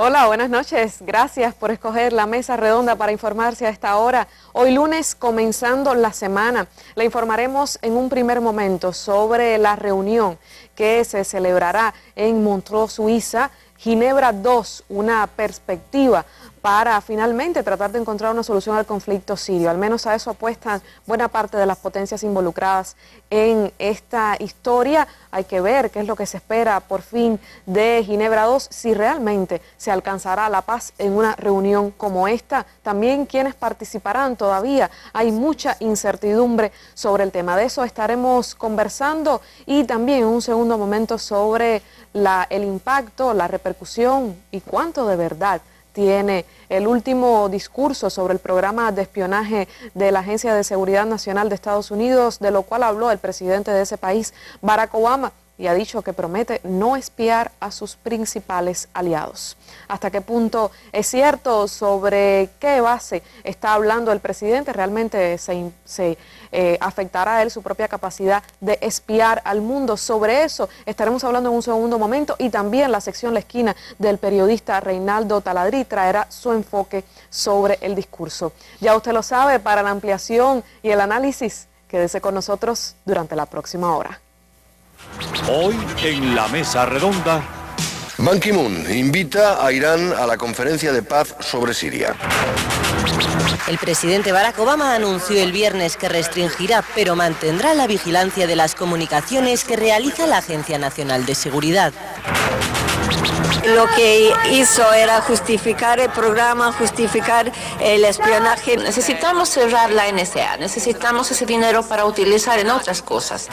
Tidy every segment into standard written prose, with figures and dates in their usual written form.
Hola, buenas noches. Gracias por escoger la mesa redonda para informarse a esta hora. Hoy lunes, comenzando la semana, le informaremos en un primer momento sobre la reunión que se celebrará en Montreux, Suiza, Ginebra II, una perspectiva para finalmente tratar de encontrar una solución al conflicto sirio. Al menos a eso apuestan buena parte de las potencias involucradas en esta historia. Hay que ver qué es lo que se espera por fin de Ginebra II, si realmente se alcanzará la paz en una reunión como esta. También quienes participarán todavía. Hay mucha incertidumbre sobre el tema. De eso estaremos conversando y también en un segundo momento sobre el impacto, la repercusión y cuánto de verdad tiene el último discurso sobre el programa de espionaje de la Agencia de Seguridad Nacional de Estados Unidos, de lo cual habló el presidente de ese país, Barack Obama, y ha dicho que promete no espiar a sus principales aliados. ¿Hasta qué punto es cierto? ¿Sobre qué base está hablando el presidente? ¿Realmente se afectará a él su propia capacidad de espiar al mundo? Sobre eso estaremos hablando en un segundo momento, y también la sección La Esquina del periodista Reinaldo Taladrí traerá su enfoque sobre el discurso. Ya usted lo sabe, para la ampliación y el análisis, quédese con nosotros durante la próxima hora. Hoy en la mesa redonda, Ban Ki-moon invita a Irán a la conferencia de paz sobre Siria. El presidente Barack Obama anunció el viernes que restringirá, pero mantendrá la vigilancia de las comunicaciones que realiza la Agencia Nacional de Seguridad. Lo que hizo era justificar el programa, justificar el espionaje. Necesitamos cerrar la NSA, necesitamos ese dinero para utilizar en otras cosas.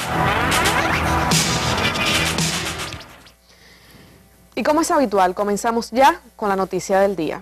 Y como es habitual, comenzamos ya con la noticia del día.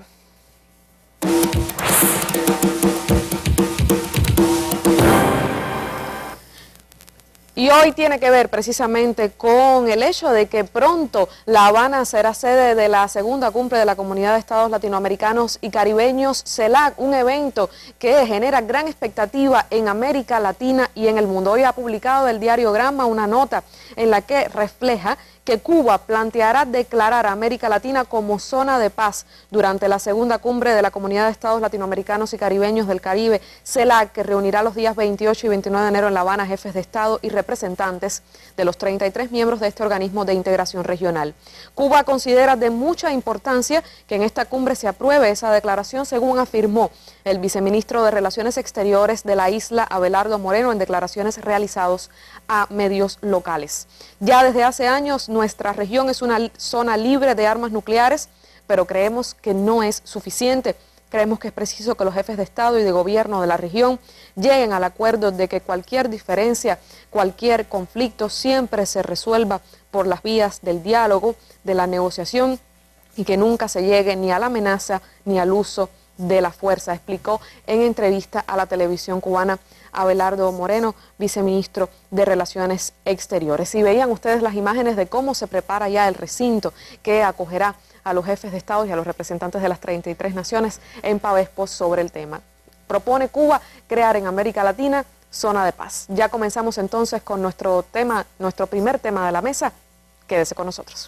Y hoy tiene que ver precisamente con el hecho de que pronto La Habana será sede de la segunda cumbre de la Comunidad de Estados Latinoamericanos y Caribeños, CELAC, un evento que genera gran expectativa en América Latina y en el mundo. Hoy ha publicado el diario Gramma una nota en la que refleja que Cuba planteará declarar a América Latina como zona de paz durante la segunda cumbre de la Comunidad de Estados Latinoamericanos y Caribeños del Caribe, CELAC, que reunirá los días 28 y 29 de enero en La Habana jefes de Estado y representantes de los 33 miembros de este organismo de integración regional. Cuba considera de mucha importancia que en esta cumbre se apruebe esa declaración, según afirmó el viceministro de Relaciones Exteriores de la isla, Abelardo Moreno, en declaraciones realizadas a medios locales. Ya desde hace años nuestra región es una zona libre de armas nucleares, pero creemos que no es suficiente. Creemos que es preciso que los jefes de Estado y de gobierno de la región lleguen al acuerdo de que cualquier diferencia, cualquier conflicto siempre se resuelva por las vías del diálogo, de la negociación, y que nunca se llegue ni a la amenaza ni al uso de la fuerza, explicó en entrevista a la televisión cubana Abelardo Moreno, viceministro de Relaciones Exteriores. Y veían ustedes las imágenes de cómo se prepara ya el recinto que acogerá a los jefes de Estado y a los representantes de las 33 naciones en Pavespos sobre el tema. Propone Cuba crear en América Latina zona de paz. Ya comenzamos entonces con nuestro primer tema de la mesa. Quédese con nosotros.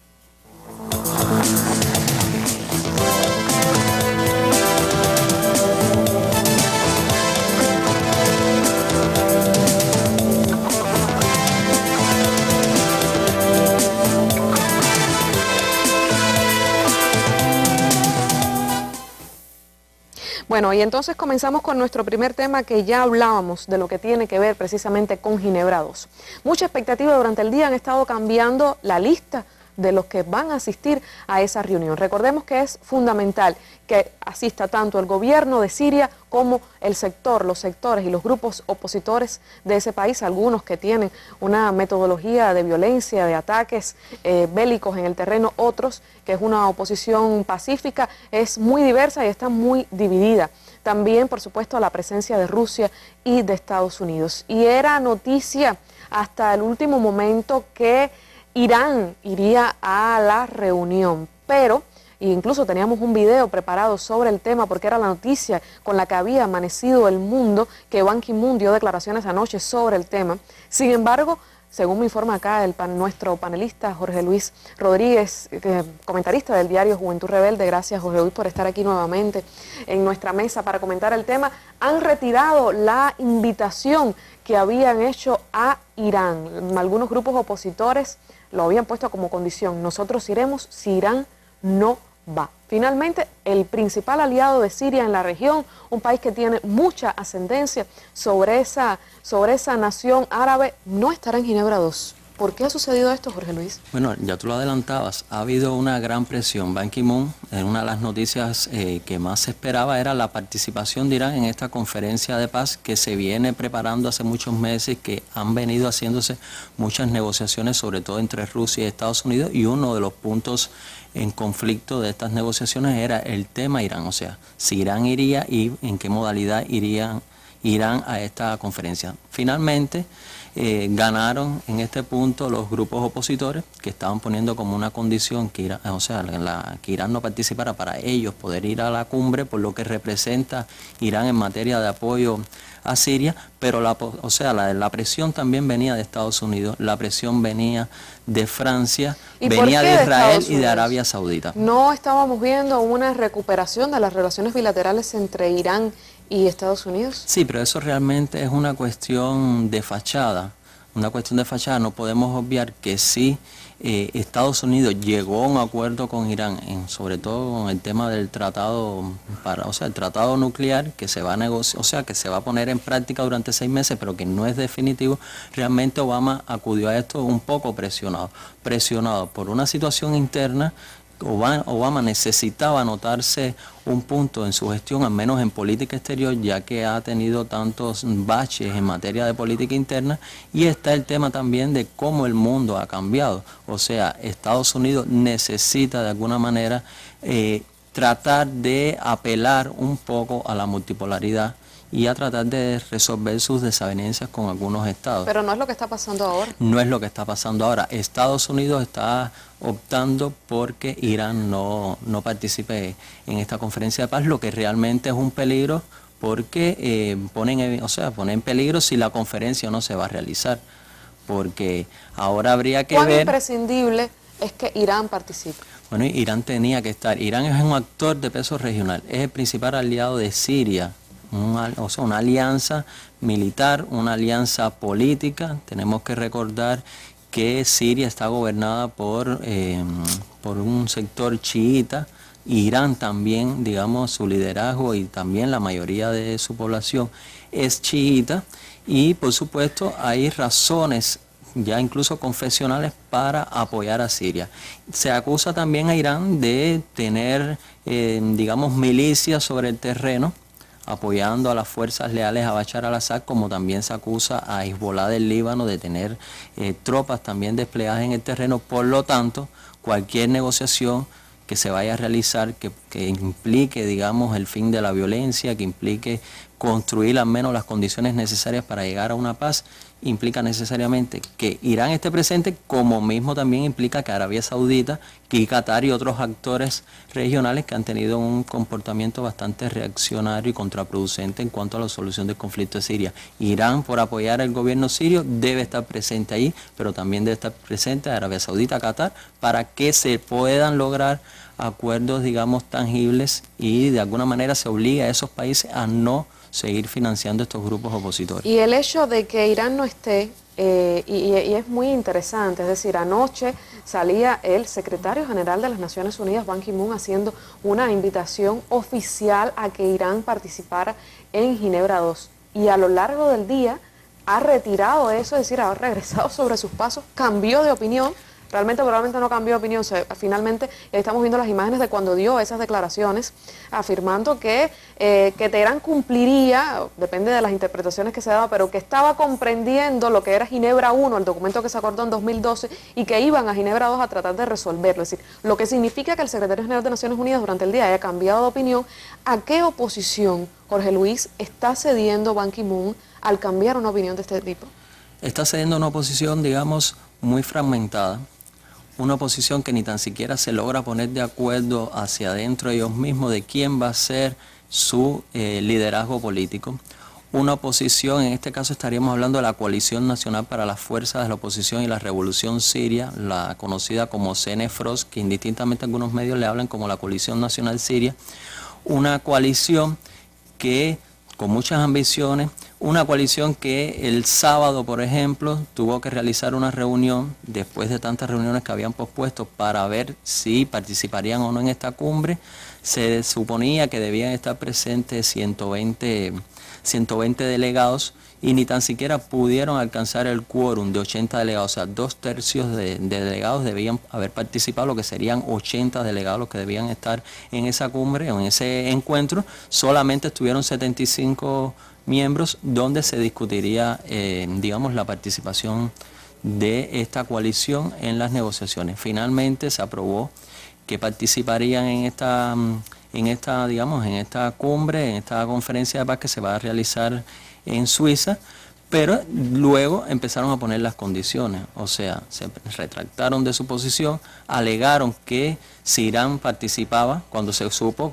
Bueno, y entonces comenzamos con nuestro primer tema, que ya hablábamos de lo que tiene que ver precisamente con Ginebra II. Mucha expectativa durante el día. Han estado cambiando la lista de los que van a asistir a esa reunión. Recordemos que es fundamental que asista tanto el gobierno de Siria como el sector, los sectores y los grupos opositores de ese país, algunos que tienen una metodología de violencia, de ataques bélicos en el terreno, otros que es una oposición pacífica. Es muy diversa y está muy dividida. También, por supuesto, la presencia de Rusia y de Estados Unidos. Y era noticia hasta el último momento que Irán iría a la reunión, pero incluso teníamos un video preparado sobre el tema porque era la noticia con la que había amanecido el mundo, que Ban Ki-moon dio declaraciones anoche sobre el tema. Sin embargo, según me informa acá nuestro panelista Jorge Luis Rodríguez, comentarista del diario Juventud Rebelde. Gracias, Jorge Luis, por estar aquí nuevamente en nuestra mesa para comentar el tema. Han retirado la invitación que habían hecho a Irán. Algunos grupos opositores lo habían puesto como condición: nosotros iremos si Irán no va. Finalmente, el principal aliado de Siria en la región, un país que tiene mucha ascendencia sobre esa nación árabe, no estará en Ginebra 2. ¿Por qué ha sucedido esto, Jorge Luis? Bueno, ya tú lo adelantabas, ha habido una gran presión. Ban Ki-moon, en una de las noticias que más se esperaba era la participación de Irán en esta conferencia de paz que se viene preparando hace muchos meses, que han venido haciéndose muchas negociaciones, sobre todo entre Rusia y Estados Unidos, y uno de los puntos en conflicto de estas negociaciones era el tema Irán, o sea, si Irán iría y en qué modalidad irán a esta conferencia. Finalmente, ganaron en este punto los grupos opositores, que estaban poniendo como una condición que Irán, que Irán no participara para ellos poder ir a la cumbre, por lo que representa Irán en materia de apoyo a Siria, pero la presión también venía de Estados Unidos, la presión venía de Francia, venía de Israel y de Arabia Saudita. ¿No estábamos viendo una recuperación de las relaciones bilaterales entre Irán y Estados Unidos? Sí, pero eso realmente es una cuestión de fachada. No podemos obviar que sí, Estados Unidos llegó a un acuerdo con Irán, sobre todo con el tema del tratado, el tratado nuclear que se va a negociar, que se va a poner en práctica durante 6 meses, pero que no es definitivo. Realmente Obama acudió a esto un poco presionado por una situación interna. Obama necesitaba anotarse un punto en su gestión, al menos en política exterior, ya que ha tenido tantos baches en materia de política interna, y está el tema también de cómo el mundo ha cambiado. O sea, Estados Unidos necesita de alguna manera tratar de apelar un poco a la multipolaridad y a tratar de resolver sus desavenencias con algunos estados. Pero no es lo que está pasando ahora. No es lo que está pasando ahora. Estados Unidos está optando porque Irán no participe en esta conferencia de paz, lo que realmente es un peligro, porque pone en peligro si la conferencia no se va a realizar, porque ahora habría que ver... ¿Cuán imprescindible es que Irán participe? Bueno, Irán tenía que estar. Irán es un actor de peso regional, es el principal aliado de Siria. Una alianza militar, una alianza política. Tenemos que recordar que Siria está gobernada por un sector chiita. Irán también, digamos, su liderazgo y también la mayoría de su población es chiita, y por supuesto hay razones ya incluso confesionales para apoyar a Siria. Se acusa también a Irán de tener, digamos, milicias sobre el terreno, apoyando a las fuerzas leales a Bashar al-Assad, como también se acusa a Hezbollah del Líbano de tener tropas también desplegadas en el terreno. Por lo tanto, cualquier negociación que se vaya a realizar, que implique, digamos, el fin de la violencia, que implique construir al menos las condiciones necesarias para llegar a una paz, implica necesariamente que Irán esté presente, como mismo también implica que Arabia Saudita, que Qatar y otros actores regionales que han tenido un comportamiento bastante reaccionario y contraproducente en cuanto a la solución del conflicto de Siria. Irán, por apoyar al gobierno sirio, debe estar presente ahí, pero también debe estar presente Arabia Saudita, Qatar, para que se puedan lograr acuerdos, digamos, tangibles, y de alguna manera se obliga a esos países a no seguir financiando estos grupos opositores. Y el hecho de que Irán no esté, y es muy interesante, es decir, anoche salía el secretario general de las Naciones Unidas, Ban Ki-moon, haciendo una invitación oficial a que Irán participara en Ginebra 2. Y a lo largo del día ha retirado eso, es decir, ha regresado sobre sus pasos, cambió de opinión. Probablemente no cambió de opinión. Finalmente estamos viendo las imágenes de cuando dio esas declaraciones, afirmando que Teherán cumpliría, depende de las interpretaciones que se daba, pero que estaba comprendiendo lo que era Ginebra 1, el documento que se acordó en 2012, y que iban a Ginebra 2 a tratar de resolverlo. Es decir, lo que significa que el secretario general de Naciones Unidas durante el día haya cambiado de opinión. ¿A qué oposición, Jorge Luis, está cediendo Ban Ki-moon al cambiar una opinión de este tipo? Está cediendo una oposición, digamos, muy fragmentada. Una oposición que ni tan siquiera se logra poner de acuerdo hacia adentro de ellos mismos de quién va a ser su liderazgo político. una oposición, en este caso estaríamos hablando de la Coalición Nacional para las Fuerzas de la Oposición y la Revolución Siria, la conocida como CNFROS, que indistintamente algunos medios le hablan como la Coalición Nacional Siria, una coalición que con muchas ambiciones, una coalición que el sábado, por ejemplo, tuvo que realizar una reunión, después de tantas reuniones que habían pospuesto, para ver si participarían o no en esta cumbre. Se suponía que debían estar presentes 120 delegados y ni tan siquiera pudieron alcanzar el quórum de 80 delegados, o sea, 2/3 de delegados debían haber participado, lo que serían 80 delegados los que debían estar en esa cumbre o en ese encuentro. Solamente estuvieron 75 miembros donde se discutiría, digamos, la participación de esta coalición en las negociaciones. Finalmente se aprobó que participarían en esta cumbre, en esta conferencia de paz que se va a realizar en Suiza, pero luego empezaron a poner las condiciones, o sea, se retractaron de su posición, alegaron que si Irán participaba, cuando se supo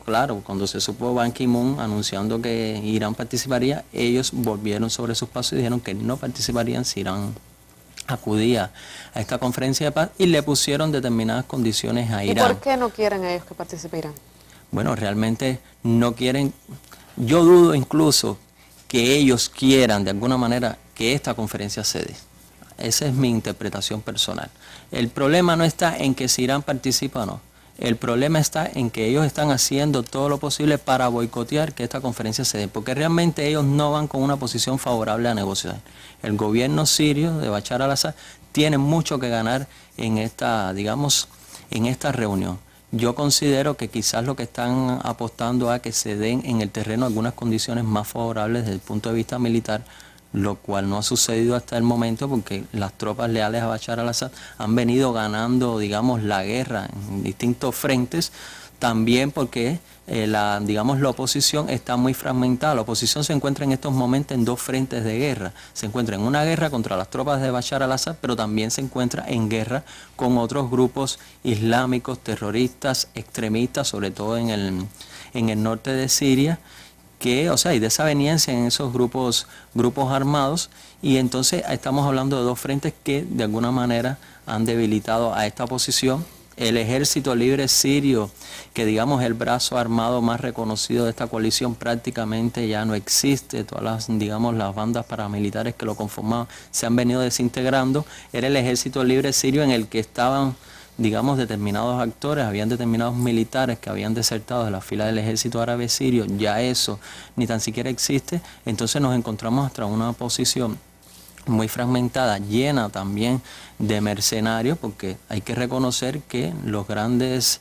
Ban Ki-moon anunciando que Irán participaría, ellos volvieron sobre sus pasos y dijeron que no participarían si Irán acudía a esta conferencia de paz y le pusieron determinadas condiciones a Irán. ¿Y por qué no quieren ellos que participe Irán? Bueno, realmente no quieren, yo dudo incluso que ellos quieran de alguna manera que esta conferencia se dé. Esa es mi interpretación personal. El problema no está en que si Irán participa o no. El problema está en que ellos están haciendo todo lo posible para boicotear que esta conferencia se dé, porque realmente ellos no van con una posición favorable a negociar. El gobierno sirio de Bashar al-Assad tiene mucho que ganar en esta, digamos, en esta reunión. Yo considero que quizás lo que están apostando a que se den en el terreno algunas condiciones más favorables desde el punto de vista militar, lo cual no ha sucedido hasta el momento porque las tropas leales a Bashar al-Assad han venido ganando, digamos, la guerra en distintos frentes, también porque la oposición está muy fragmentada. La oposición se encuentra en estos momentos en dos frentes de guerra. Se encuentra en una guerra contra las tropas de Bashar al-Assad, pero también se encuentra en guerra con otros grupos islámicos, terroristas, extremistas, sobre todo en el norte de Siria, que, o sea, hay desaveniencia en esos grupos armados, y entonces estamos hablando de dos frentes que de alguna manera han debilitado a esta oposición. El Ejército Libre Sirio, que digamos el brazo armado más reconocido de esta coalición, prácticamente ya no existe. Todas las bandas paramilitares que lo conformaban se han venido desintegrando. Era el Ejército Libre Sirio en el que estaban, digamos, determinados actores, habían determinados militares que habían desertado de la fila del Ejército Árabe Sirio. Ya eso ni tan siquiera existe. Entonces nos encontramos tras una posición muy fragmentada, llena también de mercenarios, porque hay que reconocer que las grandes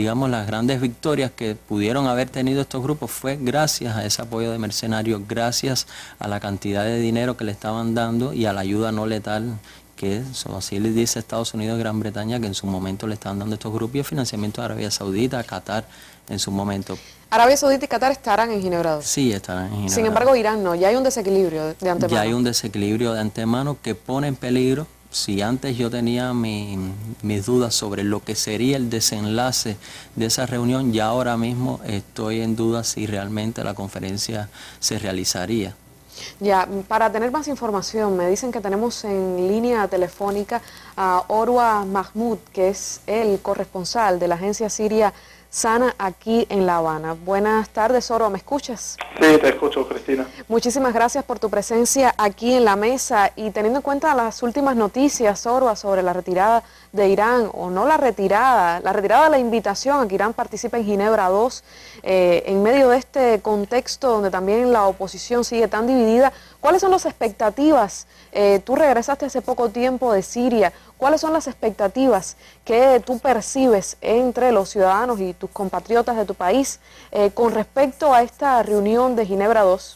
victorias que pudieron haber tenido estos grupos fue gracias a ese apoyo de mercenarios, gracias a la cantidad de dinero que le estaban dando y a la ayuda no letal que, así les dice Estados Unidos y Gran Bretaña, que en su momento le estaban dando estos grupos, y el financiamiento de Arabia Saudita, Qatar en su momento. Arabia Saudita y Qatar estarán en Ginebra 2. Sí, estarán en Ginebra. Sin embargo, Irán no, ya hay un desequilibrio de antemano. Ya hay un desequilibrio de antemano que pone en peligro. Si antes yo tenía mis dudas sobre lo que sería el desenlace de esa reunión, ya ahora mismo estoy en duda si realmente la conferencia se realizaría. Ya, para tener más información, me dicen que tenemos en línea telefónica a Orwa Mahmoud, que es el corresponsal de la agencia siria Sana aquí en La Habana. Buenas tardes, Orwa, ¿me escuchas? Sí, te escucho, Cristina. Muchísimas gracias por tu presencia aquí en la mesa, y teniendo en cuenta las últimas noticias, Orwa, sobre la retirada de Irán, o no la retirada de la invitación a que Irán participe en Ginebra 2, en medio de este contexto donde también la oposición sigue tan dividida, ¿cuáles son las expectativas? Tú regresaste hace poco tiempo de Siria. ¿Cuáles son las expectativas que tú percibes entre los ciudadanos y tus compatriotas de tu país con respecto a esta reunión de Ginebra 2?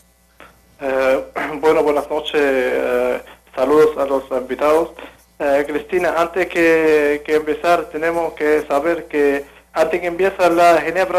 Bueno, buenas noches. Saludos a los invitados. Cristina, antes que empezar, tenemos que saber que antes que empiece la Ginebra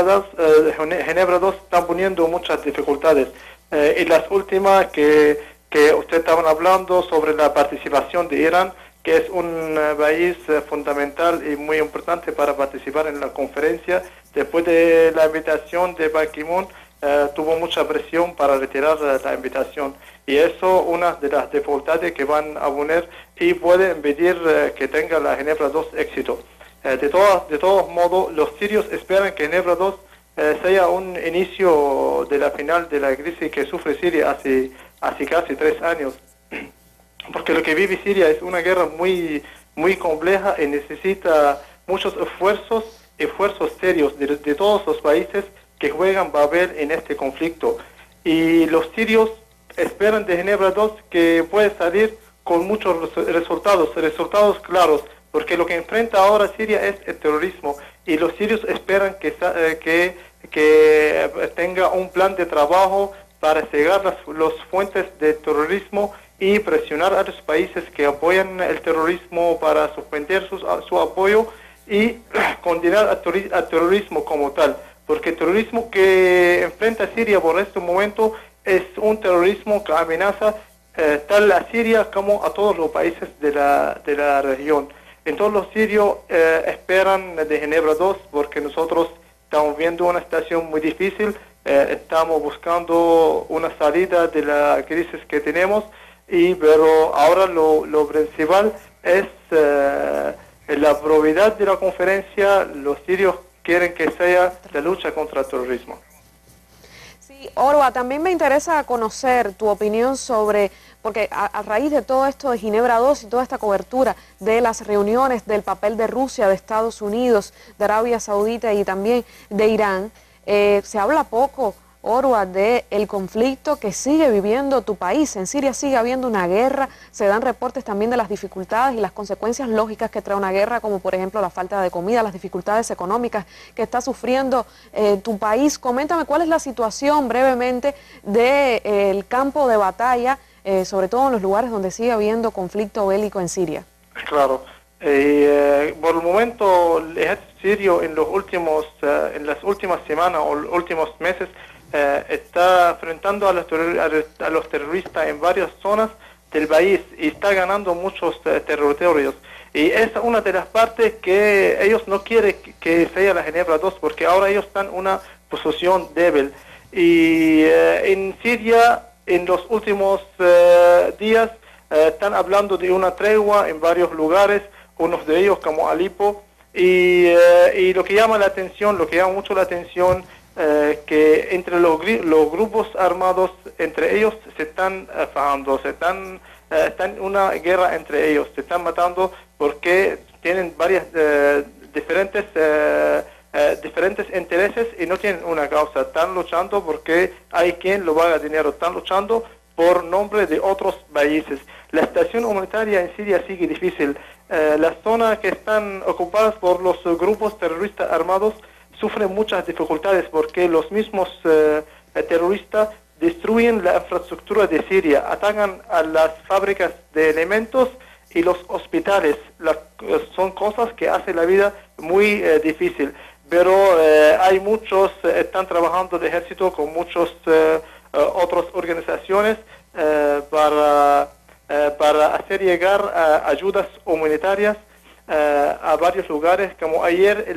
2 están poniendo muchas dificultades. Y las últimas que ustedes estaban hablando sobre la participación de Irán, que es un país fundamental y muy importante para participar en la conferencia. Después de la invitación de Ban Ki-moon, tuvo mucha presión para retirar la invitación. Y eso una de las dificultades que van a poner y puede impedir que tenga la Ginebra II éxito. De todos modos, los sirios esperan que Ginebra II sea un inicio de la final de la crisis que sufre Siria hace casi 3 años. Porque lo que vive Siria es una guerra muy compleja y necesita muchos esfuerzos serios de todos los países que juegan papel en este conflicto. Y los sirios esperan de Ginebra II que puede salir con muchos resultados claros, porque lo que enfrenta ahora Siria es el terrorismo, y los sirios esperan que tenga un plan de trabajo para cegar las fuentes de terrorismo y presionar a los países que apoyan el terrorismo para suspender su apoyo y condenar al terrorismo como tal, porque el terrorismo que enfrenta Siria por este momento es un terrorismo que amenaza tal a Siria como a todos los países de la región. Entonces los sirios esperan de Ginebra II, porque nosotros estamos viendo una situación muy difícil, estamos buscando una salida de la crisis que tenemos, pero ahora lo principal es la prioridad de la conferencia. Los sirios quieren que sea la lucha contra el terrorismo. Sí, Orwa, también me interesa conocer tu opinión sobre, porque a raíz de todo esto de Ginebra II y toda esta cobertura de las reuniones, del papel de Rusia, de Estados Unidos, de Arabia Saudita y también de Irán, se habla poco, Orwa, del conflicto que sigue viviendo tu país. En Siria sigue habiendo una guerra, se dan reportes también de las dificultades y las consecuencias lógicas que trae una guerra, como por ejemplo la falta de comida, las dificultades económicas que está sufriendo tu país. Coméntame cuál es la situación brevemente del campo de batalla, sobre todo en los lugares donde sigue habiendo conflicto bélico en Siria. Claro. Por el momento, el ejército sirio en las últimas semanas o últimos meses está enfrentando a los terroristas en varias zonas del país y está ganando muchos territorios. Y es una de las partes que ellos no quieren que sea la Ginebra II, porque ahora ellos están en una posición débil. Y en Siria, en los últimos días, están hablando de una tregua en varios lugares, unos de ellos como Alepo, y lo que llama mucho la atención, que entre los grupos armados, entre ellos se están fajando, están en una guerra entre ellos, se están matando porque tienen varias diferentes intereses y no tienen una causa. Están luchando porque hay quien lo paga dinero, están luchando por nombre de otros países. La situación humanitaria en Siria sigue difícil. Las zonas que están ocupadas por los grupos terroristas armados sufren muchas dificultades porque los mismos terroristas destruyen la infraestructura de Siria, atacan a las fábricas de alimentos y los hospitales. Son cosas que hacen la vida muy difícil. Pero hay muchos, están trabajando el ejército con muchas otras organizaciones para hacer llegar ayudas humanitarias a varios lugares, como ayer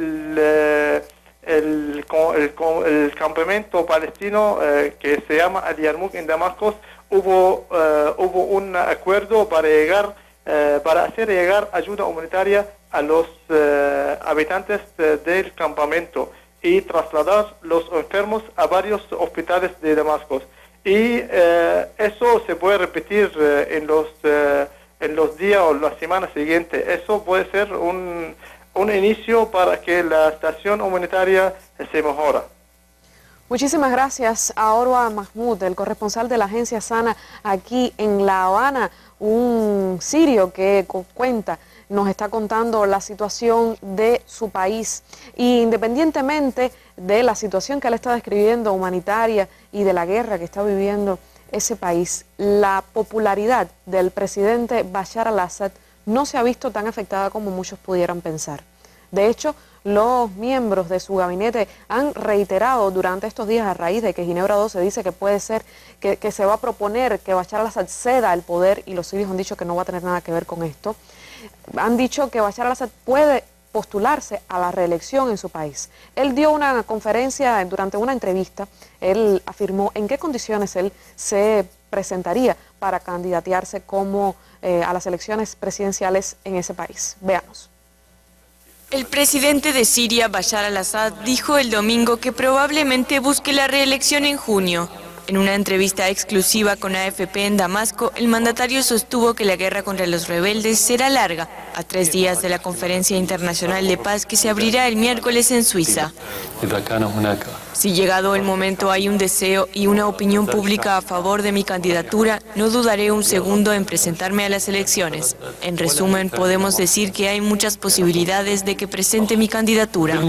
el campamento palestino que se llama Al Yarmouk en Damasco, hubo un acuerdo para hacer llegar ayuda humanitaria a los habitantes del campamento y trasladar los enfermos a varios hospitales de Damasco. Y eso se puede repetir en los días o las semanas siguientes. Eso puede ser un inicio para que la situación humanitaria se mejora. Muchísimas gracias a Orwa Mahmoud, el corresponsal de la agencia Sana aquí en La Habana, un sirio que nos está contando la situación de su país. Y independientemente de la situación que él está describiendo, humanitaria, y de la guerra que está viviendo ese país, la popularidad del presidente Bashar al-Assad no se ha visto tan afectada como muchos pudieran pensar. De hecho, los miembros de su gabinete han reiterado durante estos días, a raíz de que Ginebra II se dice que puede ser, que se va a proponer que Bashar al-Assad ceda el poder, y los sirios han dicho que no va a tener nada que ver con esto. Han dicho que Bashar al-Assad puede postularse a la reelección en su país. Él dio una conferencia, durante una entrevista, él afirmó en qué condiciones él se presentaría para candidatearse como a las elecciones presidenciales en ese país. Veamos. El presidente de Siria, Bashar al-Assad, dijo el domingo que probablemente busque la reelección en junio. En una entrevista exclusiva con AFP en Damasco, el mandatario sostuvo que la guerra contra los rebeldes será larga, a 3 días de la Conferencia Internacional de Paz que se abrirá el miércoles en Suiza. Si llegado el momento hay un deseo y una opinión pública a favor de mi candidatura, no dudaré un segundo en presentarme a las elecciones. En resumen, podemos decir que hay muchas posibilidades de que presente mi candidatura.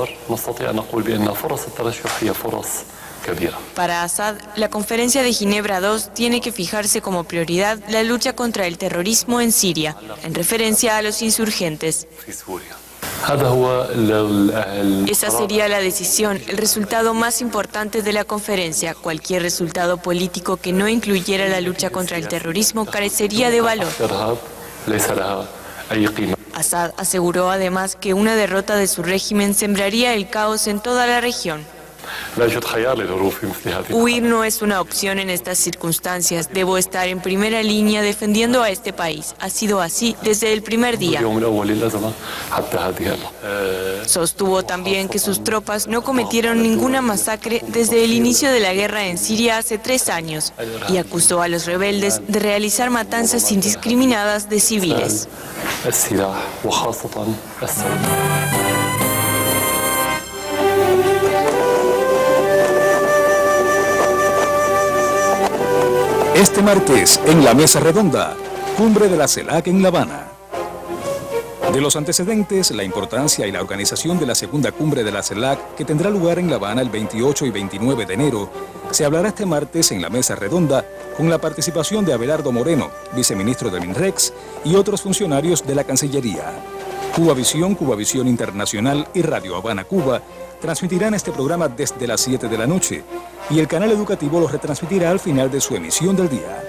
Para Assad, la Conferencia de Ginebra II tiene que fijarse como prioridad la lucha contra el terrorismo en Siria, en referencia a los insurgentes. Esa sería la decisión, el resultado más importante de la conferencia. Cualquier resultado político que no incluyera la lucha contra el terrorismo carecería de valor. Assad aseguró además que una derrota de su régimen sembraría el caos en toda la región. Huir no es una opción en estas circunstancias. Debo estar en primera línea defendiendo a este país. Ha sido así desde el primer día. Sostuvo también que sus tropas no cometieron ninguna masacre desde el inicio de la guerra en Siria hace 3 años y acusó a los rebeldes de realizar matanzas indiscriminadas de civiles. Este martes, en la Mesa Redonda, Cumbre de la CELAC en La Habana. De los antecedentes, la importancia y la organización de la segunda Cumbre de la CELAC, que tendrá lugar en La Habana el 28 y 29 de enero, se hablará este martes en la Mesa Redonda con la participación de Abelardo Moreno, viceministro del MINREX, y otros funcionarios de la Cancillería. Cubavisión Internacional y Radio Habana Cuba transmitirán este programa desde las 7 de la noche y el canal educativo lo retransmitirá al final de su emisión del día.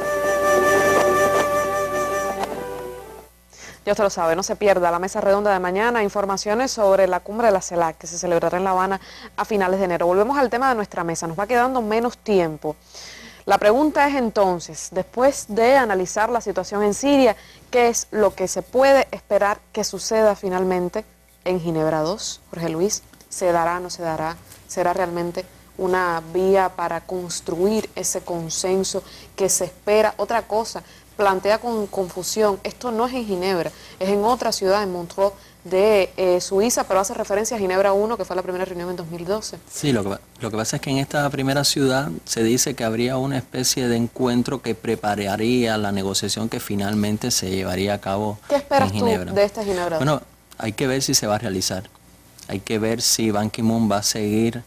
Ya usted lo sabe, no se pierda la Mesa Redonda de mañana, informaciones sobre la Cumbre de la CELAC que se celebrará en La Habana a finales de enero. Volvemos al tema de nuestra mesa, nos va quedando menos tiempo. La pregunta es entonces, después de analizar la situación en Siria, ¿qué es lo que se puede esperar que suceda finalmente en Ginebra II? Jorge Luis, ¿se dará, no se dará? ¿Será realmente una vía para construir ese consenso que se espera? Otra cosa, plantea con confusión, esto no es en Ginebra, es en otra ciudad, en Montreux de Suiza, pero hace referencia a Ginebra I, que fue la primera reunión en 2012. Sí, lo que pasa es que en esta primera ciudad se dice que habría una especie de encuentro que prepararía la negociación que finalmente se llevaría a cabo en Ginebra. ¿Qué esperas tú de esta Ginebra II? Bueno, hay que ver si se va a realizar. Hay que ver si Ban Ki-moon va a seguir,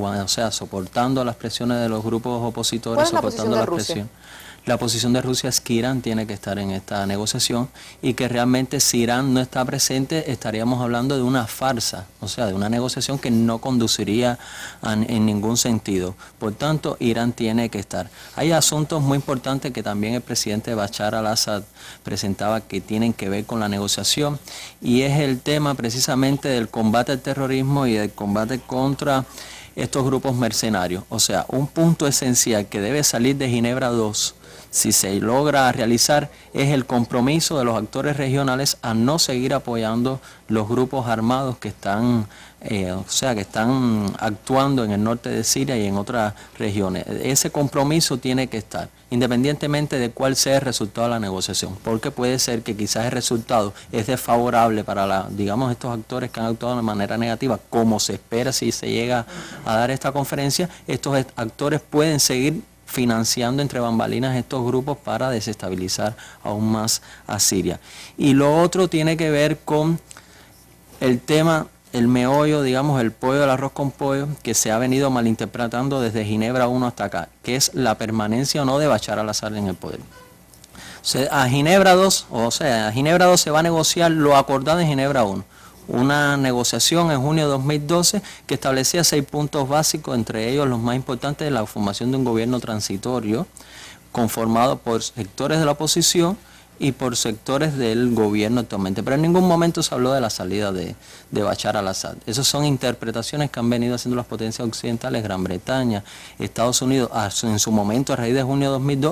soportando las presiones de los grupos opositores, soportando la presión. La posición de Rusia es que Irán tiene que estar en esta negociación y que realmente si Irán no está presente estaríamos hablando de una farsa, o sea, de una negociación que no conduciría en ningún sentido. Por tanto, Irán tiene que estar. Hay asuntos muy importantes que también el presidente Bashar al-Assad presentaba que tienen que ver con la negociación y es el tema precisamente del combate al terrorismo y del combate contra estos grupos mercenarios. O sea, un punto esencial que debe salir de Ginebra II, si se logra realizar, es el compromiso de los actores regionales a no seguir apoyando los grupos armados que están, que están actuando en el norte de Siria y en otras regiones. Ese compromiso tiene que estar, independientemente de cuál sea el resultado de la negociación, porque puede ser que quizás el resultado es desfavorable para estos actores que han actuado de manera negativa, como se espera si se llega a dar esta conferencia. Estos actores pueden seguir financiando entre bambalinas estos grupos para desestabilizar aún más a Siria. Y lo otro tiene que ver con el tema, el meollo, el pollo del arroz con pollo, que se ha venido malinterpretando desde Ginebra I hasta acá, que es la permanencia o no de Bashar al-Assad en el poder. A Ginebra II se va a negociar lo acordado en Ginebra I. Una negociación en junio de 2012 que establecía 6 puntos básicos, entre ellos los más importantes de la formación de un gobierno transitorio conformado por sectores de la oposición y por sectores del gobierno actualmente, pero en ningún momento se habló de la salida de Bashar al-Assad. Esas son interpretaciones que han venido haciendo las potencias occidentales, Gran Bretaña, Estados Unidos, en su momento a raíz de junio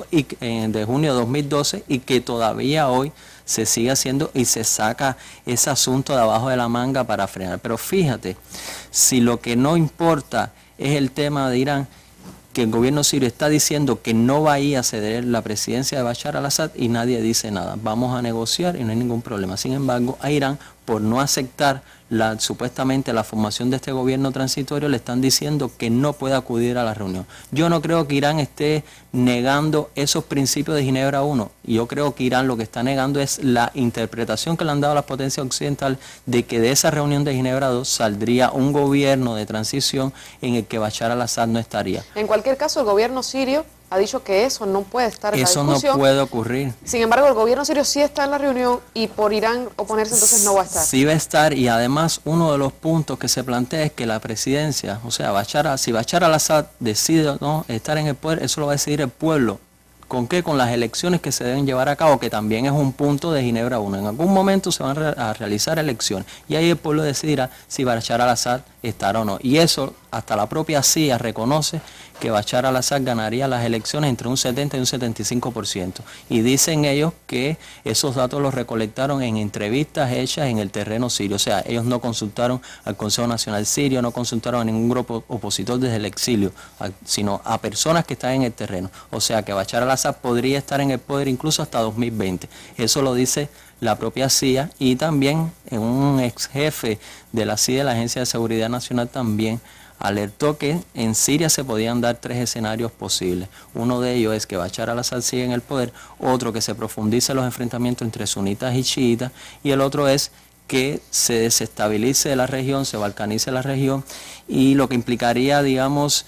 de 2012 y que todavía hoy se sigue haciendo y se saca ese asunto de abajo de la manga para frenar. Pero fíjate, si lo que no importa es el tema de Irán, que el gobierno sirio está diciendo que no va a ir a ceder la presidencia de Bashar al-Assad y nadie dice nada. Vamos a negociar y no hay ningún problema. Sin embargo, a Irán, por no aceptar supuestamente la formación de este gobierno transitorio, le están diciendo que no puede acudir a la reunión. Yo no creo que Irán esté negando esos principios de Ginebra 1. Yo creo que Irán lo que está negando es la interpretación que le han dado las potencias occidentales de que de esa reunión de Ginebra 2 saldría un gobierno de transición en el que Bashar al-Assad no estaría. En cualquier caso, el gobierno sirio ha dicho que eso no puede estar en la discusión. Eso no puede ocurrir. Sin embargo, el gobierno sirio sí está en la reunión y por Irán oponerse entonces no va a estar. Sí va a estar, y además uno de los puntos que se plantea es que la presidencia, o sea, si Bashar al-Assad decide o no estar en el poder, eso lo va a decidir el pueblo. ¿Con qué? Con las elecciones que se deben llevar a cabo, que también es un punto de Ginebra 1. En algún momento se van a realizar elecciones y ahí el pueblo decidirá si Bashar al-Assad estará o no. Y eso, hasta la propia CIA reconoce que Bashar al-Assad ganaría las elecciones entre un 70 y un 75%. Y dicen ellos que esos datos los recolectaron en entrevistas hechas en el terreno sirio. O sea, ellos no consultaron al Consejo Nacional Sirio, no consultaron a ningún grupo opositor desde el exilio, sino a personas que están en el terreno. O sea, que Bashar al-Assad podría estar en el poder incluso hasta 2020. Eso lo dice la propia CIA, y también un ex jefe de la CIA, de la Agencia de Seguridad Nacional, también alertó que en Siria se podían dar 3 escenarios posibles. Uno de ellos es que Bashar al-Assad siga en el poder, otro que se profundice los enfrentamientos entre sunitas y chiitas, y el otro es que se desestabilice la región, se balcanice la región, y lo que implicaría, digamos,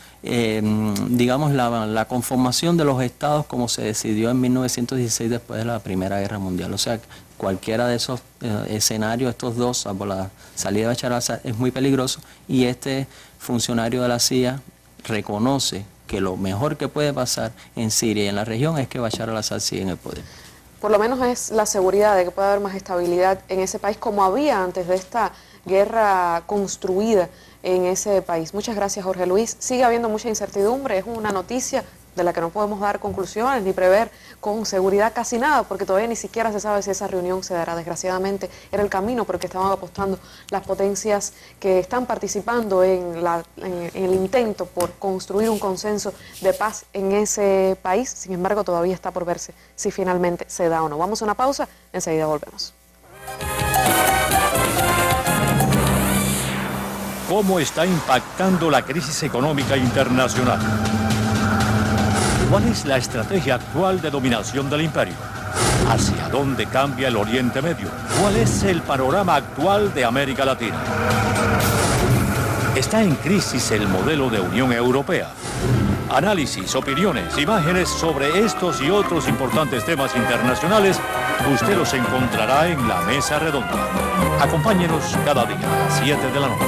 la conformación de los estados como se decidió en 1916 después de la Primera Guerra Mundial. O sea, cualquiera de esos escenarios, estos dos, por la salida de Bashar al-Assad, es muy peligroso, y este funcionario de la CIA reconoce que lo mejor que puede pasar en Siria y en la región es que Bashar al-Assad siga en el poder. Por lo menos es la seguridad de que pueda haber más estabilidad en ese país, como había antes de esta guerra construida en ese país. Muchas gracias, Jorge Luis. Sigue habiendo mucha incertidumbre, es una noticia de la que no podemos dar conclusiones ni prever con seguridad casi nada, porque todavía ni siquiera se sabe si esa reunión se dará. Desgraciadamente era el camino porque estaban apostando las potencias que están participando en el intento por construir un consenso de paz en ese país. Sin embargo, todavía está por verse si finalmente se da o no. Vamos a una pausa, enseguida volvemos. ¿Cómo está impactando la crisis económica internacional? ¿Cuál es la estrategia actual de dominación del imperio? ¿Hacia dónde cambia el Oriente Medio? ¿Cuál es el panorama actual de América Latina? ¿Está en crisis el modelo de Unión Europea? Análisis, opiniones, imágenes sobre estos y otros importantes temas internacionales, usted los encontrará en la Mesa Redonda. Acompáñenos cada día a las 7 de la noche.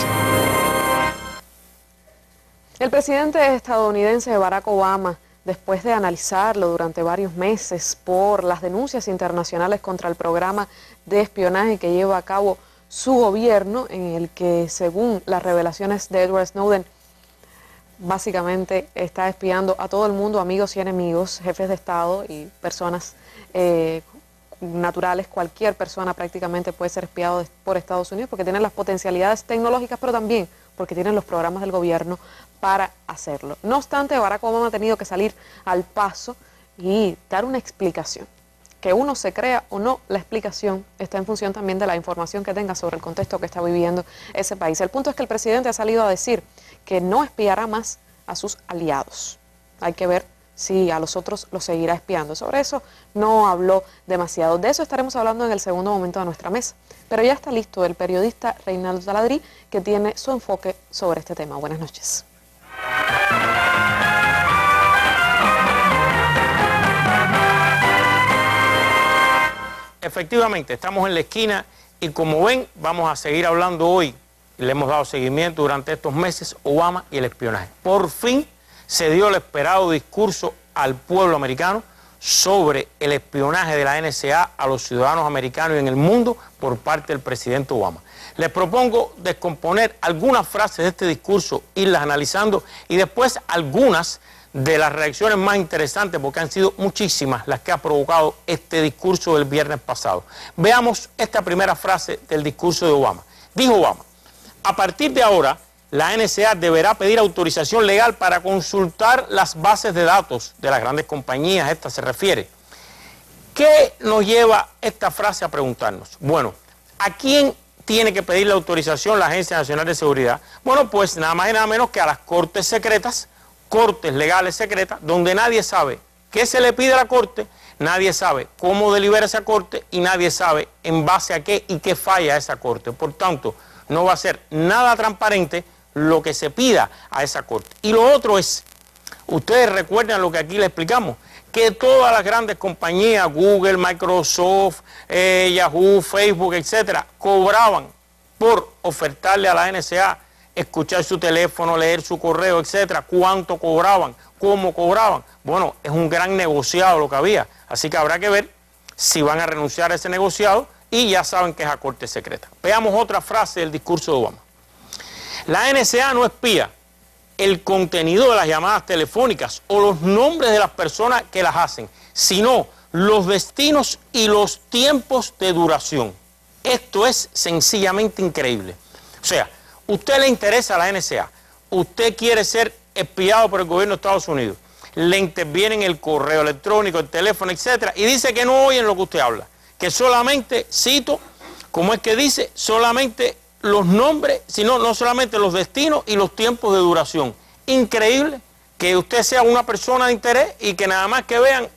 El presidente estadounidense Barack Obama, después de analizarlo durante varios meses por las denuncias internacionales contra el programa de espionaje que lleva a cabo su gobierno, en el que, según las revelaciones de Edward Snowden, básicamente está espiando a todo el mundo, amigos y enemigos, jefes de Estado y personas naturales. Cualquier persona prácticamente puede ser espiado por Estados Unidos porque tienen las potencialidades tecnológicas, pero también porque tienen los programas del gobierno para hacerlo. No obstante, Barack Obama ha tenido que salir al paso y dar una explicación. Que uno se crea o no, la explicación está en función también de la información que tenga sobre el contexto que está viviendo ese país. El punto es que el presidente ha salido a decir que no espiará más a sus aliados. Hay que ver si a los otros los seguirá espiando. Sobre eso no habló demasiado. De eso estaremos hablando en el segundo momento de nuestra mesa. Pero ya está listo el periodista Reinaldo Taladrí, que tiene su enfoque sobre este tema. Buenas noches. Efectivamente, estamos en la esquina y como ven, vamos a seguir hablando hoy. Le hemos dado seguimiento durante estos meses, Obama y el espionaje. Por fin se dio el esperado discurso al pueblo americano sobre el espionaje de la NSA a los ciudadanos americanos y en el mundo por parte del presidente Obama. Les propongo descomponer algunas frases de este discurso, irlas analizando y después algunas de las reacciones más interesantes, porque han sido muchísimas las que ha provocado este discurso del viernes pasado. Veamos esta primera frase del discurso de Obama. Dijo Obama: a partir de ahora, la NSA deberá pedir autorización legal para consultar las bases de datos de las grandes compañías, esta se refiere. ¿Qué nos lleva esta frase a preguntarnos? Bueno, ¿a quién tiene que pedir la autorización la Agencia Nacional de Seguridad? Bueno, pues nada más y nada menos que a las cortes secretas, cortes legales secretas, donde nadie sabe qué se le pide a la corte, nadie sabe cómo delibera esa corte y nadie sabe en base a qué y qué falla esa corte. Por tanto, no va a ser nada transparente lo que se pida a esa corte. Y lo otro es, ustedes recuerdan lo que aquí les explicamos, que todas las grandes compañías, Google, Microsoft, Yahoo, Facebook, etcétera, cobraban por ofertarle a la NSA escuchar su teléfono, leer su correo, etcétera. ¿Cuánto cobraban? ¿Cómo cobraban? Bueno, es un gran negociado lo que había, así que habrá que ver si van a renunciar a ese negociado y ya saben que es a corte secreta. Veamos otra frase del discurso de Obama. La NSA no espía el contenido de las llamadas telefónicas o los nombres de las personas que las hacen, sino los destinos y los tiempos de duración. Esto es sencillamente increíble. O sea, usted le interesa a la NSA, usted quiere ser espiado por el gobierno de Estados Unidos, le intervienen el correo electrónico, el teléfono, etcétera, y dice que no oyen lo que usted habla, que solamente, cito, como es que dice, solamente los nombres, sino no solamente los destinos y los tiempos de duración. Increíble que usted sea una persona de interés y que nada más que vean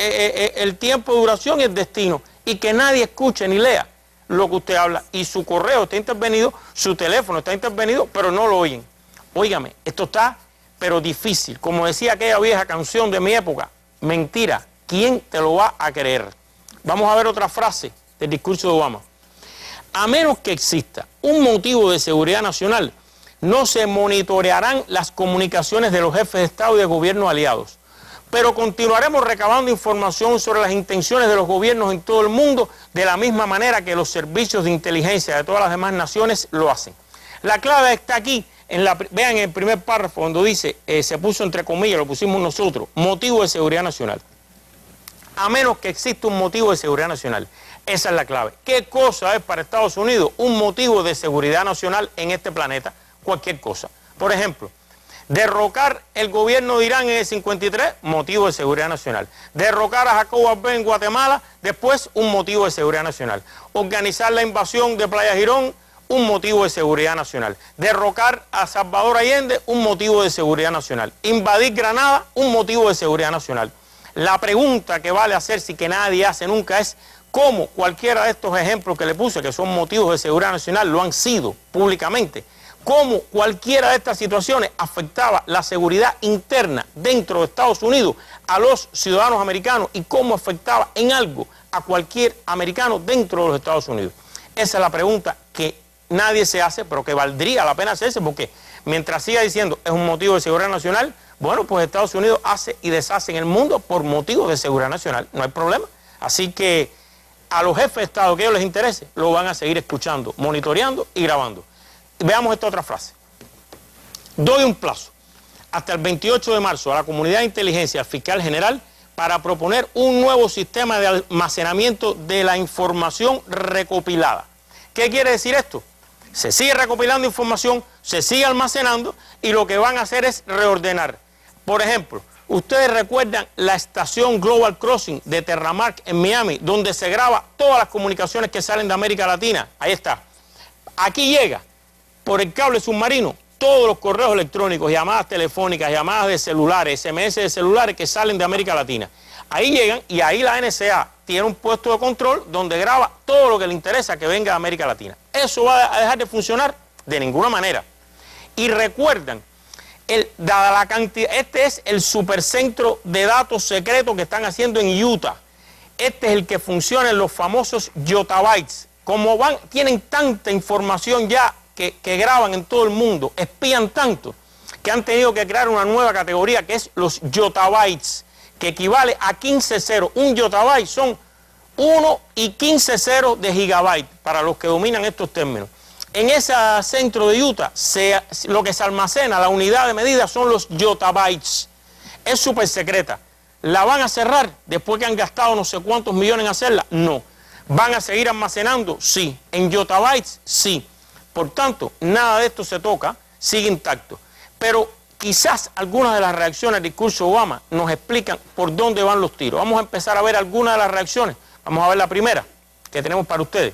el tiempo de duración y el destino y que nadie escuche ni lea lo que usted habla y su correo está intervenido, su teléfono está intervenido, pero no lo oyen. Óigame, esto está pero difícil. Como decía aquella vieja canción de mi época, mentira, ¿quién te lo va a creer? Vamos a ver otra frase del discurso de Obama. A menos que exista un motivo de seguridad nacional, no se monitorearán las comunicaciones de los jefes de Estado y de gobierno aliados. Pero continuaremos recabando información sobre las intenciones de los gobiernos en todo el mundo de la misma manera que los servicios de inteligencia de todas las demás naciones lo hacen. La clave está aquí, vean en el primer párrafo donde dice, se puso entre comillas, lo pusimos nosotros, motivo de seguridad nacional. A menos que exista un motivo de seguridad nacional. Esa es la clave. ¿Qué cosa es para Estados Unidos un motivo de seguridad nacional en este planeta? Cualquier cosa. Por ejemplo, derrocar el gobierno de Irán en el 53, motivo de seguridad nacional. Derrocar a Jacobo Arbenz en Guatemala, después un motivo de seguridad nacional. Organizar la invasión de Playa Girón, un motivo de seguridad nacional. Derrocar a Salvador Allende, un motivo de seguridad nacional. Invadir Granada, un motivo de seguridad nacional. La pregunta que vale hacerse y que nadie hace nunca es cómo cualquiera de estos ejemplos que le puse, que son motivos de seguridad nacional, lo han sido públicamente, cómo cualquiera de estas situaciones afectaba la seguridad interna dentro de Estados Unidos a los ciudadanos americanos y cómo afectaba en algo a cualquier americano dentro de los Estados Unidos. Esa es la pregunta que nadie se hace, pero que valdría la pena hacerse, porque mientras siga diciendo es un motivo de seguridad nacional, bueno, pues Estados Unidos hace y deshace en el mundo por motivos de seguridad nacional, no hay problema. Así que a los jefes de Estado que a ellos les interese, lo van a seguir escuchando, monitoreando y grabando. Veamos esta otra frase. Doy un plazo hasta el 28 de marzo a la comunidad de inteligencia fiscal general para proponer un nuevo sistema de almacenamiento de la información recopilada. ¿Qué quiere decir esto? Se sigue recopilando información, se sigue almacenando y lo que van a hacer es reordenar. Por ejemplo, ustedes recuerdan la estación Global Crossing de Terramark en Miami, donde se graba todas las comunicaciones que salen de América Latina. Ahí está. Aquí llega por el cable submarino todos los correos electrónicos, llamadas telefónicas, llamadas de celulares, SMS de celulares que salen de América Latina. Ahí llegan y ahí la NSA tiene un puesto de control donde graba todo lo que le interesa que venga de América Latina. ¿Eso va a dejar de funcionar? De ninguna manera. Y recuerdan, dada la cantidad, este es el supercentro de datos secretos que están haciendo en Utah. Este es el que funciona en los famosos yottabytes. Como tienen tanta información ya que graban en todo el mundo, espían tanto, que han tenido que crear una nueva categoría que es los yottabytes, que equivale a 15 ceros. Un yottabyte son 1 y 15 ceros de gigabyte, para los que dominan estos términos. En ese centro de Utah, lo que se almacena, la unidad de medida, son los yottabytes. Es súper secreta. ¿La van a cerrar después que han gastado no sé cuántos millones en hacerla? No. ¿Van a seguir almacenando? Sí. ¿En yottabytes? Sí. Por tanto, nada de esto se toca, sigue intacto. Pero quizás algunas de las reacciones al discurso de Obama nos explican por dónde van los tiros. Vamos a empezar a ver algunas de las reacciones. Vamos a ver la primera que tenemos para ustedes.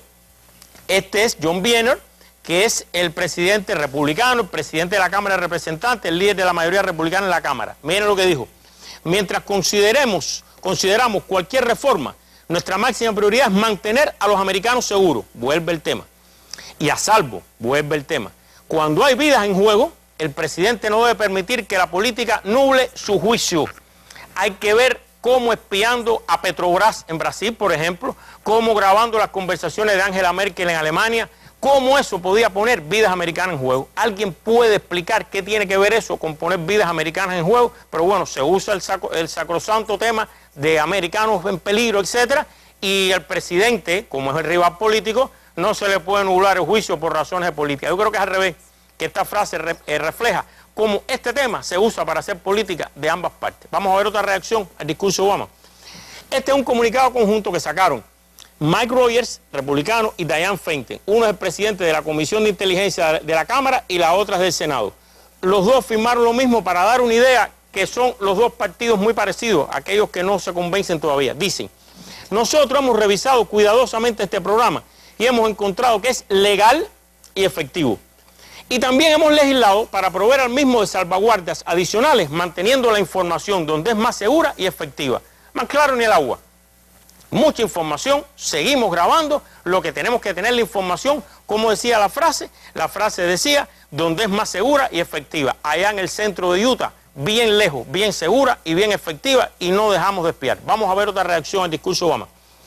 Este es John Boehner, que es el presidente republicano, el presidente de la Cámara de Representantes, el líder de la mayoría republicana en la Cámara. Miren lo que dijo. Mientras consideramos cualquier reforma, nuestra máxima prioridad es mantener a los americanos seguros. Vuelve el tema. Y a salvo. Vuelve el tema. Cuando hay vidas en juego, el presidente no debe permitir que la política nuble su juicio. Hay que ver cómo espiando a Petrobras en Brasil, por ejemplo, cómo grabando las conversaciones de Angela Merkel en Alemania, cómo eso podía poner vidas americanas en juego. ¿Alguien puede explicar qué tiene que ver eso con poner vidas americanas en juego? Pero bueno, se usa el sacrosanto tema de americanos en peligro, etcétera, y el presidente, como es el rival político, no se le puede nublar el juicio por razones de política. Yo creo que es al revés, que esta frase refleja cómo este tema se usa para hacer política de ambas partes. Vamos a ver otra reacción al discurso de Obama. Este es un comunicado conjunto que sacaron Mike Rogers, republicano, y Dianne Feinstein. Uno es el presidente de la Comisión de Inteligencia de la Cámara y la otra es del Senado. Los dos firmaron lo mismo para dar una idea que son los dos partidos muy parecidos, aquellos que no se convencen todavía. Dicen, nosotros hemos revisado cuidadosamente este programa y hemos encontrado que es legal y efectivo. Y también hemos legislado para proveer al mismo de salvaguardias adicionales, manteniendo la información donde es más segura y efectiva. Más claro ni el agua. Mucha información, seguimos grabando, lo que tenemos que tener la información, como decía la frase decía, donde es más segura y efectiva, allá en el centro de Utah, bien lejos, bien segura y bien efectiva, y no dejamos de espiar. Vamos a ver otra reacción al discurso de Obama.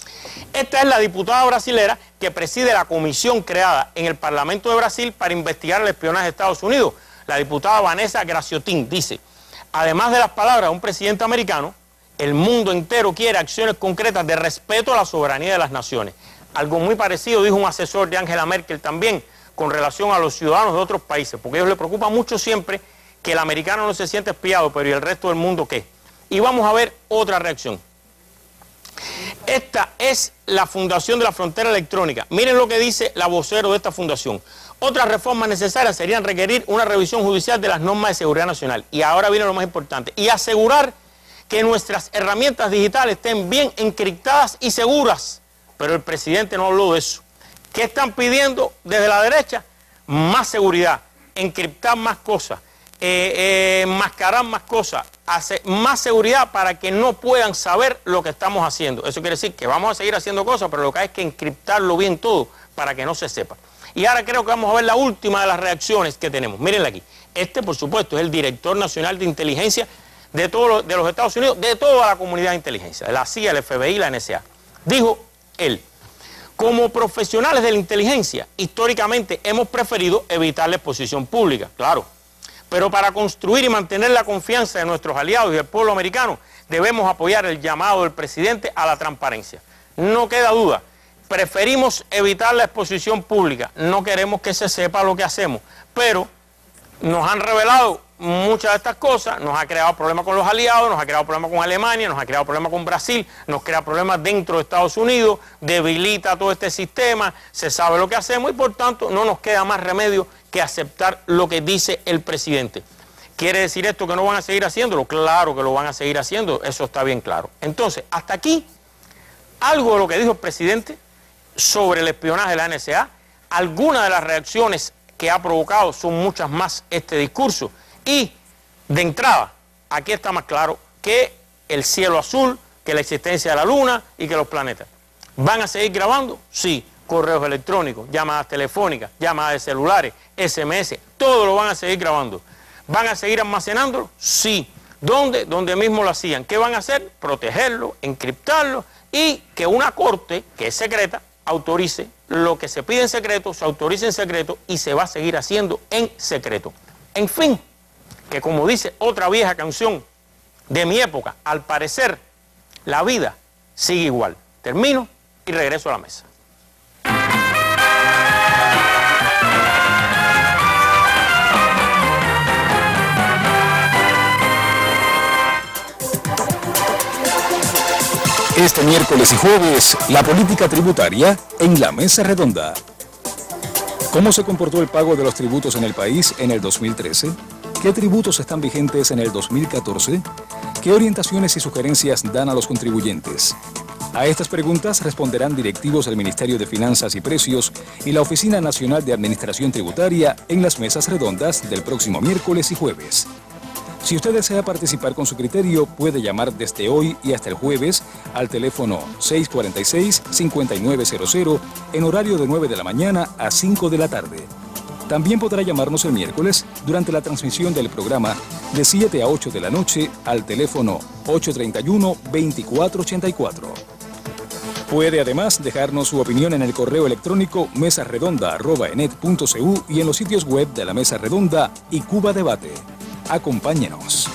Esta es la diputada brasilera que preside la comisión creada en el Parlamento de Brasil para investigar el espionaje de Estados Unidos. La diputada Vanessa Graciotin dice, además de las palabras de un presidente americano, el mundo entero quiere acciones concretas de respeto a la soberanía de las naciones. Algo muy parecido dijo un asesor de Angela Merkel también con relación a los ciudadanos de otros países, porque a ellos les preocupa mucho siempre que el americano no se siente espiado, pero ¿y el resto del mundo qué? Y vamos a ver otra reacción. Esta es la Fundación de la Frontera Electrónica. Miren lo que dice la vocero de esta fundación. Otras reformas necesarias serían requerir una revisión judicial de las normas de seguridad nacional. Y ahora viene lo más importante. Y asegurar que nuestras herramientas digitales estén bien encriptadas y seguras. Pero el presidente no habló de eso. ¿Qué están pidiendo desde la derecha? Más seguridad, encriptar más cosas, enmascarar más cosas, hacer más seguridad para que no puedan saber lo que estamos haciendo. Eso quiere decir que vamos a seguir haciendo cosas, pero lo que hay es que encriptarlo bien todo para que no se sepa. Y ahora creo que vamos a ver la última de las reacciones que tenemos. Mírenla aquí. Este, por supuesto, es el director nacional de inteligencia de los Estados Unidos, de toda la comunidad de inteligencia, de la CIA, el FBI, la NSA. Dijo él, como profesionales de la inteligencia, históricamente hemos preferido evitar la exposición pública, claro. Pero para construir y mantener la confianza de nuestros aliados y del pueblo americano, debemos apoyar el llamado del presidente a la transparencia. No queda duda, preferimos evitar la exposición pública, no queremos que se sepa lo que hacemos, pero nos han revelado muchas de estas cosas, nos ha creado problemas con los aliados, nos ha creado problemas con Alemania, nos ha creado problemas con Brasil, nos crea problemas dentro de Estados Unidos, debilita todo este sistema, se sabe lo que hacemos y por tanto no nos queda más remedio que aceptar lo que dice el presidente. ¿Quiere decir esto que no van a seguir haciéndolo? Claro que lo van a seguir haciendo, eso está bien claro. Entonces, hasta aquí, algo de lo que dijo el presidente sobre el espionaje de la NSA, algunas de las reacciones que ha provocado son muchas más este discurso. Y, de entrada, aquí está más claro que el cielo azul, que la existencia de la luna y que los planetas. ¿Van a seguir grabando? Sí. Correos electrónicos, llamadas telefónicas, llamadas de celulares, SMS, todo lo van a seguir grabando. ¿Van a seguir almacenándolo? Sí. ¿Dónde? Donde mismo lo hacían. ¿Qué van a hacer? Protegerlo, encriptarlo y que una corte, que es secreta, autorice lo que se pide en secreto, se autorice en secreto y se va a seguir haciendo en secreto. En fin, que como dice otra vieja canción de mi época, al parecer, la vida sigue igual. Termino y regreso a la mesa. Este miércoles y jueves, la política tributaria en la mesa redonda. ¿Cómo se comportó el pago de los tributos en el país en el 2013? ¿Qué tributos están vigentes en el 2014? ¿Qué orientaciones y sugerencias dan a los contribuyentes? A estas preguntas responderán directivos del Ministerio de Finanzas y Precios y la Oficina Nacional de Administración Tributaria en las mesas redondas del próximo miércoles y jueves. Si usted desea participar con su criterio, puede llamar desde hoy y hasta el jueves al teléfono 646-5900 en horario de 9 de la mañana a 5 de la tarde. También podrá llamarnos el miércoles durante la transmisión del programa de 7 a 8 de la noche al teléfono 831-2484. Puede además dejarnos su opinión en el correo electrónico mesarredonda@enet.cu y en los sitios web de la Mesa Redonda y Cuba Debate. Acompáñenos.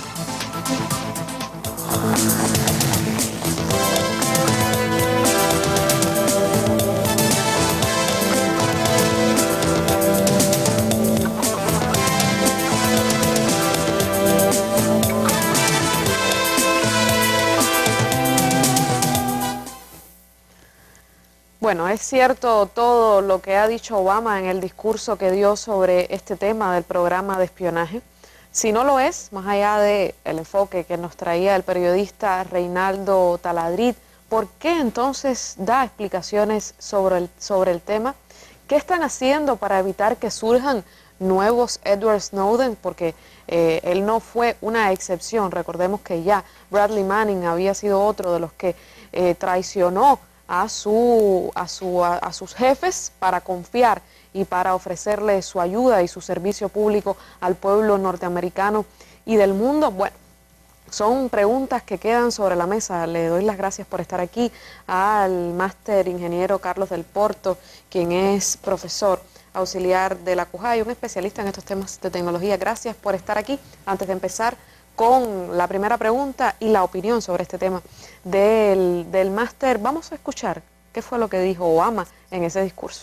Bueno, es cierto todo lo que ha dicho Obama en el discurso que dio sobre este tema del programa de espionaje. Si no lo es, más allá del enfoque que nos traía el periodista Reinaldo Taladrid, ¿por qué entonces da explicaciones sobre el tema? ¿Qué están haciendo para evitar que surjan nuevos Edward Snowden? Porque él no fue una excepción. Recordemos que ya Bradley Manning había sido otro de los que traicionó a sus jefes para confiar y para ofrecerle su ayuda y su servicio público al pueblo norteamericano y del mundo. Bueno, son preguntas que quedan sobre la mesa. Le doy las gracias por estar aquí al máster ingeniero Carlos del Porto, quien es profesor auxiliar de la CUJA y un especialista en estos temas de tecnología. Gracias por estar aquí. Antes de empezar con la primera pregunta y la opinión sobre este tema del máster, vamos a escuchar qué fue lo que dijo Obama en ese discurso.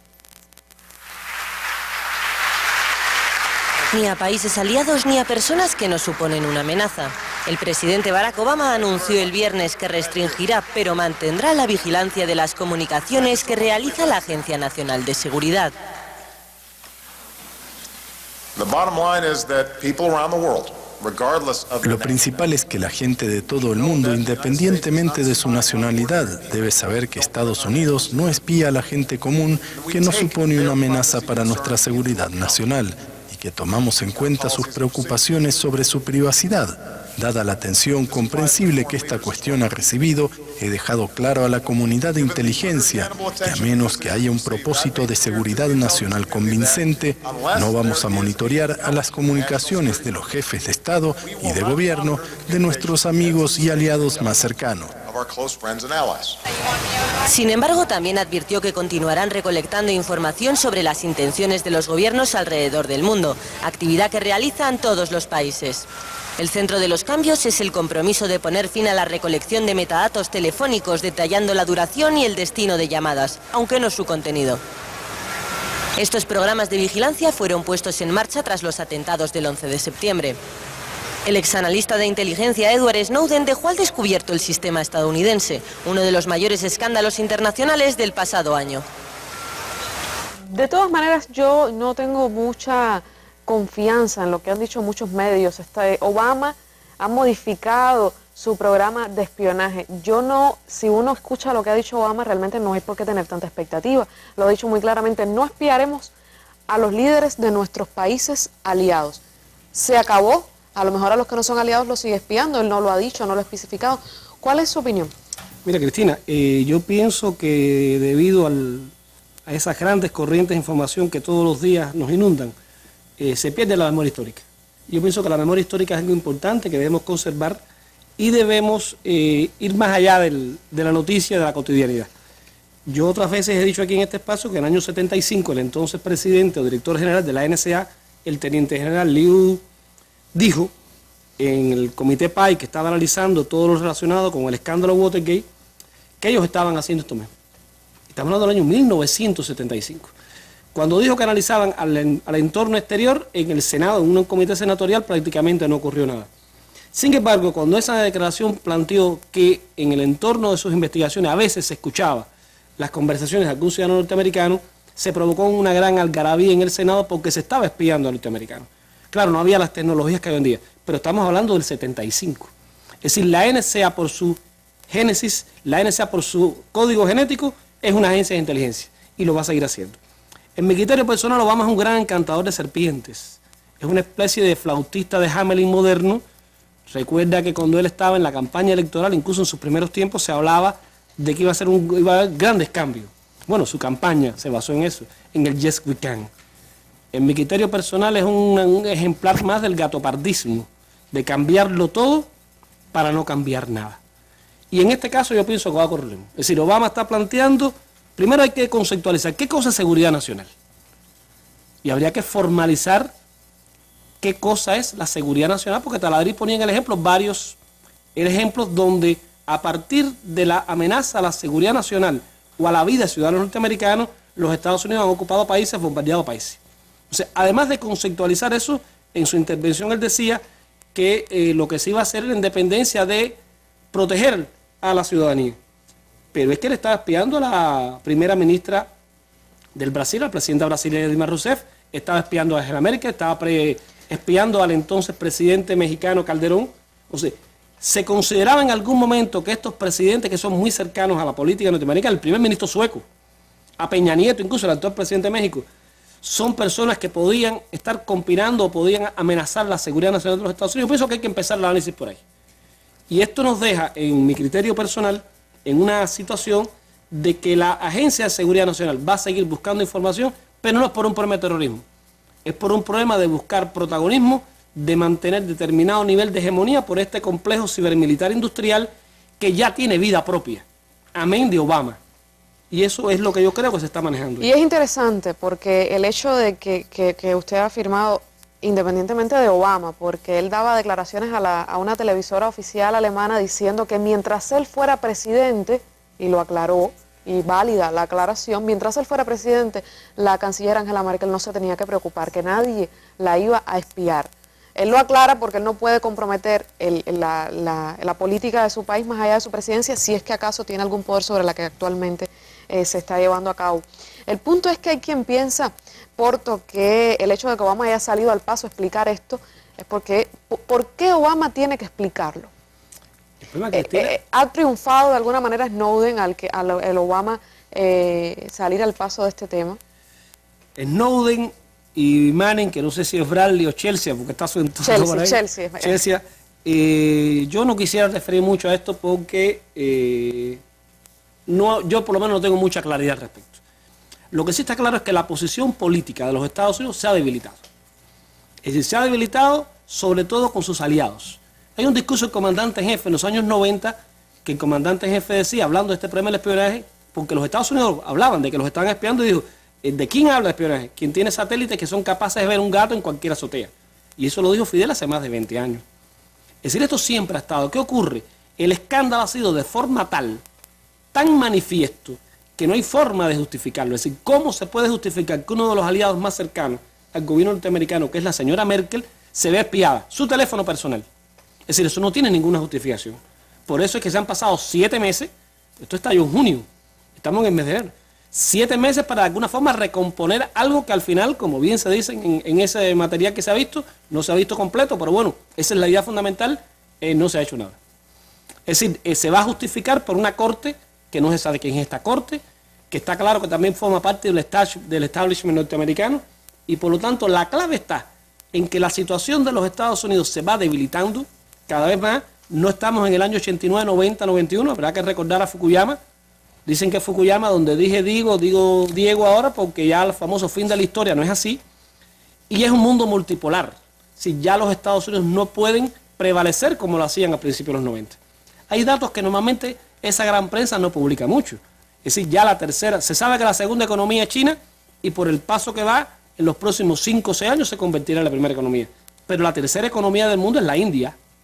Ni a países aliados ni a personas que nos suponen una amenaza. El presidente Barack Obama anunció el viernes que restringirá, pero mantendrá la vigilancia de las comunicaciones que realiza la Agencia Nacional de Seguridad. Lo principal es que la gente de todo el mundo, independientemente de su nacionalidad, debe saber que Estados Unidos no espía a la gente común, que no supone una amenaza para nuestra seguridad nacional, que tomamos en cuenta sus preocupaciones sobre su privacidad. Dada la atención comprensible que esta cuestión ha recibido, he dejado claro a la comunidad de inteligencia que a menos que haya un propósito de seguridad nacional convincente, no vamos a monitorear a las comunicaciones de los jefes de Estado y de gobierno de nuestros amigos y aliados más cercanos. Sin embargo, también advirtió que continuarán recolectando información sobre las intenciones de los gobiernos alrededor del mundo, actividad que realizan todos los países. El centro de los cambios es el compromiso de poner fin a la recolección de metadatos telefónicos detallando la duración y el destino de llamadas, aunque no su contenido. Estos programas de vigilancia fueron puestos en marcha tras los atentados del 11 de septiembre. El exanalista de inteligencia Edward Snowden dejó al descubierto el sistema estadounidense, uno de los mayores escándalos internacionales del pasado año. De todas maneras, yo no tengo mucha confianza en lo que han dicho muchos medios. Obama ha modificado su programa de espionaje. Si uno escucha lo que ha dicho Obama, realmente no hay por qué tener tanta expectativa. Lo ha dicho muy claramente, no espiaremos a los líderes de nuestros países aliados. Se acabó. A lo mejor a los que no son aliados los sigue espiando, él no lo ha dicho, no lo ha especificado. ¿Cuál es su opinión? Mira, Cristina, yo pienso que debido a esas grandes corrientes de información que todos los días nos inundan, se pierde la memoria histórica. Yo pienso que la memoria histórica es algo importante que debemos conservar y debemos ir más allá de la noticia, de la cotidianidad. Yo otras veces he dicho aquí en este espacio que en el año 75 el entonces presidente o director general de la NSA, el teniente general Liu, dijo en el comité PAI que estaba analizando todo lo relacionado con el escándalo Watergate, que ellos estaban haciendo esto mismo. Estamos hablando del año 1975. Cuando dijo que analizaban al entorno exterior, en el Senado, en un comité senatorial, prácticamente no ocurrió nada. Sin embargo, cuando esa declaración planteó que en el entorno de sus investigaciones a veces se escuchaba las conversaciones de algún ciudadano norteamericano, se provocó una gran algarabía en el Senado porque se estaba espiando a norteamericanos. Claro, no había las tecnologías que hoy en día, pero estamos hablando del 75. Es decir, la NSA por su génesis, la NSA por su código genético, es una agencia de inteligencia y lo va a seguir haciendo. En mi criterio personal, Obama es un gran encantador de serpientes. Es una especie de flautista de Hamelin moderno. Recuerda que cuando él estaba en la campaña electoral, incluso en sus primeros tiempos, se hablaba de que iba a haber grandes cambios. Bueno, su campaña se basó en eso, en el Yes We Can. En mi criterio personal es un ejemplar más del gatopardismo, de cambiarlo todo para no cambiar nada. Y en este caso yo pienso que va a ocurrir. Es decir, Obama está planteando, primero hay que conceptualizar qué cosa es seguridad nacional. Y habría que formalizar qué cosa es la seguridad nacional, porque Taladriz ponía en el ejemplo varios ejemplos donde a partir de la amenaza a la seguridad nacional o a la vida de ciudadanos norteamericanos, los Estados Unidos han ocupado países, bombardeado países. O sea, además de conceptualizar eso, en su intervención él decía que lo que se iba a hacer era la independencia de proteger a la ciudadanía. Pero es que le estaba espiando a la primera ministra del Brasil, al presidente brasileño Dilma Rousseff, estaba espiando a Angela Merkel, estaba espiando al entonces presidente mexicano Calderón. O sea, se consideraba en algún momento que estos presidentes que son muy cercanos a la política norteamericana, el primer ministro sueco, a Peña Nieto, incluso el actual presidente de México, son personas que podían estar conspirando o podían amenazar la seguridad nacional de los Estados Unidos. Yo pienso que hay que empezar el análisis por ahí. Y esto nos deja, en mi criterio personal, en una situación de que la Agencia de Seguridad Nacional va a seguir buscando información, pero no es por un problema de terrorismo, es por un problema de buscar protagonismo, de mantener determinado nivel de hegemonía por este complejo cibermilitar industrial que ya tiene vida propia, amén de Obama. Y eso es lo que yo creo que se está manejando. Y es interesante porque el hecho de que usted ha afirmado, independientemente de Obama, porque él daba declaraciones a una televisora oficial alemana diciendo que mientras él fuera presidente, y lo aclaró, y válida la aclaración, mientras él fuera presidente, la canciller Angela Merkel no se tenía que preocupar, que nadie la iba a espiar. Él lo aclara porque él no puede comprometer la política de su país más allá de su presidencia, si es que acaso tiene algún poder sobre la que actualmente se está llevando a cabo. El punto es que hay quien piensa, Porto, que el hecho de que Obama haya salido al paso a explicar esto es porque, ¿por qué Obama tiene que explicarlo? ¿Ha triunfado de alguna manera Snowden al Obama salir al paso de este tema? Snowden y Manning, que no sé si es Bradley o Chelsea, porque está su entorno por ahí. Chelsea. Yo no quisiera referir mucho a esto porque yo por lo menos no tengo mucha claridad al respecto. Lo que sí está claro es que la posición política de los Estados Unidos se ha debilitado. Es decir, se ha debilitado sobre todo con sus aliados. Hay un discurso del comandante en jefe en los años 90 que el comandante en jefe decía, hablando de este problema del espionaje, porque los Estados Unidos hablaban de que los estaban espiando y dijo, ¿de quién habla de espionaje? Quien tiene satélites que son capaces de ver un gato en cualquier azotea. Y eso lo dijo Fidel hace más de 20 años. Es decir, esto siempre ha estado. ¿Qué ocurre? El escándalo ha sido de forma tal, tan manifiesto, que no hay forma de justificarlo. Es decir, ¿cómo se puede justificar que uno de los aliados más cercanos al gobierno norteamericano, que es la señora Merkel, se ve espiada? Su teléfono personal. Es decir, eso no tiene ninguna justificación. Por eso es que se han pasado 7 meses, esto estalló en junio, estamos en el mes de enero, 7 meses para de alguna forma recomponer algo que al final, como bien se dice en ese material que se ha visto, no se ha visto completo, pero bueno, esa es la idea fundamental, no se ha hecho nada. Es decir, se va a justificar por una corte, que no se sabe quién es esta corte, que está claro que también forma parte del establishment norteamericano, y por lo tanto la clave está en que la situación de los Estados Unidos se va debilitando cada vez más. No estamos en el año 89, 90, 91, habrá que recordar a Fukuyama. Dicen que Fukuyama, donde digo Diego ahora, porque ya el famoso fin de la historia no es así. Y es un mundo multipolar. Si ya los Estados Unidos no pueden prevalecer como lo hacían a principios de los 90. Hay datos que normalmente esa gran prensa no publica mucho. Es decir, ya la tercera, se sabe que la segunda economía es China y por el paso que va, en los próximos 5 o 6 años se convertirá en la primera economía. Pero la tercera economía del mundo es la India.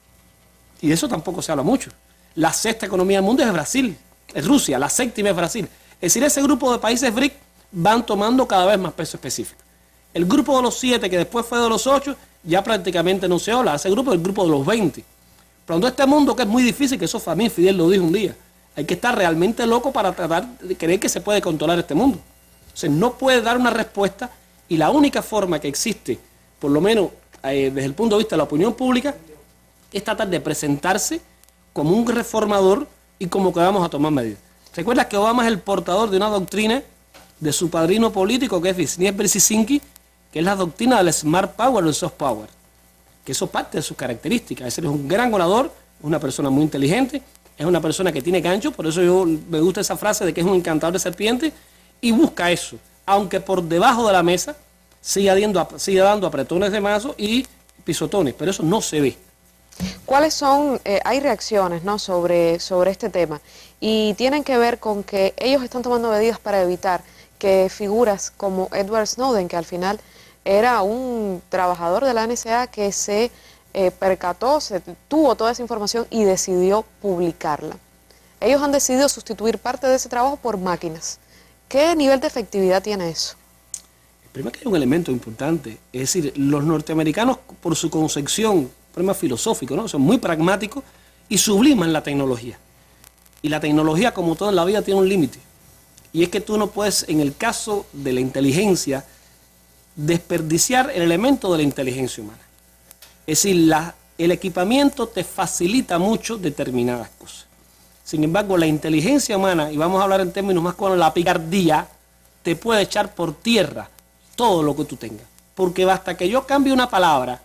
Y de eso tampoco se habla mucho. La sexta economía del mundo es Brasil, es Rusia, la séptima es Brasil. Es decir, ese grupo de países BRIC van tomando cada vez más peso específico. El grupo de los 7, que después fue de los 8, ya prácticamente no se habla. Ese grupo es el grupo de los 20. Pero este mundo que es muy difícil, que eso también Fidel lo dijo un día, hay que estar realmente loco para tratar de creer que se puede controlar este mundo. O sea, no puede dar una respuesta y la única forma que existe, por lo menos desde el punto de vista de la opinión pública, es tratar de presentarse como un reformador y como que vamos a tomar medidas. ¿Recuerdas que Obama es el portador de una doctrina de su padrino político, que es Wisniewski Brzezinski, que es la doctrina del Smart Power o el Soft Power? Que eso parte de sus características. Es decir, es un gran orador, es una persona muy inteligente, es una persona que tiene gancho, por eso yo me gusta esa frase de que es un encantador de serpientes, y busca eso, aunque por debajo de la mesa siga dando apretones de mazo y pisotones, pero eso no se ve. ¿Cuáles son, hay reacciones, ¿no?, sobre este tema, y tienen que ver con que ellos están tomando medidas para evitar que figuras como Edward Snowden, que al final era un trabajador de la NSA que se percató, tuvo toda esa información y decidió publicarla? Ellos han decidido sustituir parte de ese trabajo por máquinas. ¿Qué nivel de efectividad tiene eso? Primero que hay un elemento importante, es decir, los norteamericanos por su concepción, problema filosófico, ¿no?, son muy pragmáticos y subliman la tecnología. Y la tecnología, como todo en la vida, tiene un límite. Y es que tú no puedes, en el caso de la inteligencia, desperdiciar el elemento de la inteligencia humana. Es decir, el equipamiento te facilita mucho determinadas cosas. Sin embargo, la inteligencia humana, y vamos a hablar en términos más claros, la picardía, te puede echar por tierra todo lo que tú tengas. Porque basta que yo cambie una palabra,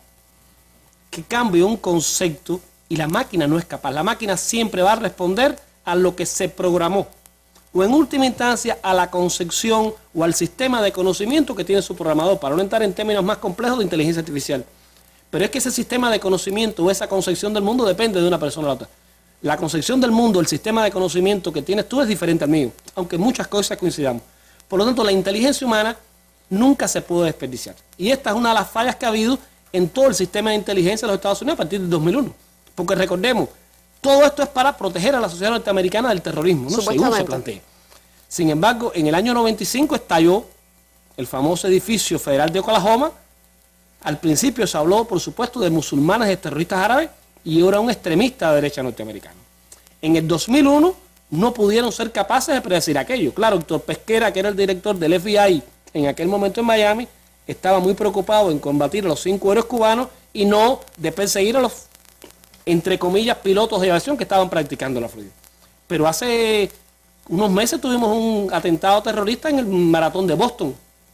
que cambie un concepto, y la máquina no es capaz. La máquina siempre va a responder a lo que se programó, o en última instancia a la concepción o al sistema de conocimiento que tiene su programador, para no entrar en términos más complejos de inteligencia artificial. Pero es que ese sistema de conocimiento o esa concepción del mundo depende de una persona a la otra. La concepción del mundo, el sistema de conocimiento que tienes tú es diferente al mío, aunque muchas cosas coincidamos. Por lo tanto, la inteligencia humana nunca se puede desperdiciar. Y esta es una de las fallas que ha habido en todo el sistema de inteligencia de los Estados Unidos a partir del 2001. Porque recordemos, todo esto es para proteger a la sociedad norteamericana del terrorismo, ¿no?, según se plantea. Sin embargo, en el año 95 estalló el famoso edificio federal de Oklahoma. Al principio se habló, por supuesto, de musulmanes y terroristas árabes, y era un extremista de derecha norteamericano. En el 2001 no pudieron ser capaces de predecir aquello. Claro, Héctor Pesquera, que era el director del FBI en aquel momento en Miami, estaba muy preocupado en combatir a los 5 héroes cubanos y no de perseguir a los, entre comillas, pilotos de aviación que estaban practicando la Florida. Pero hace unos meses tuvimos un atentado terrorista en el maratón de Boston.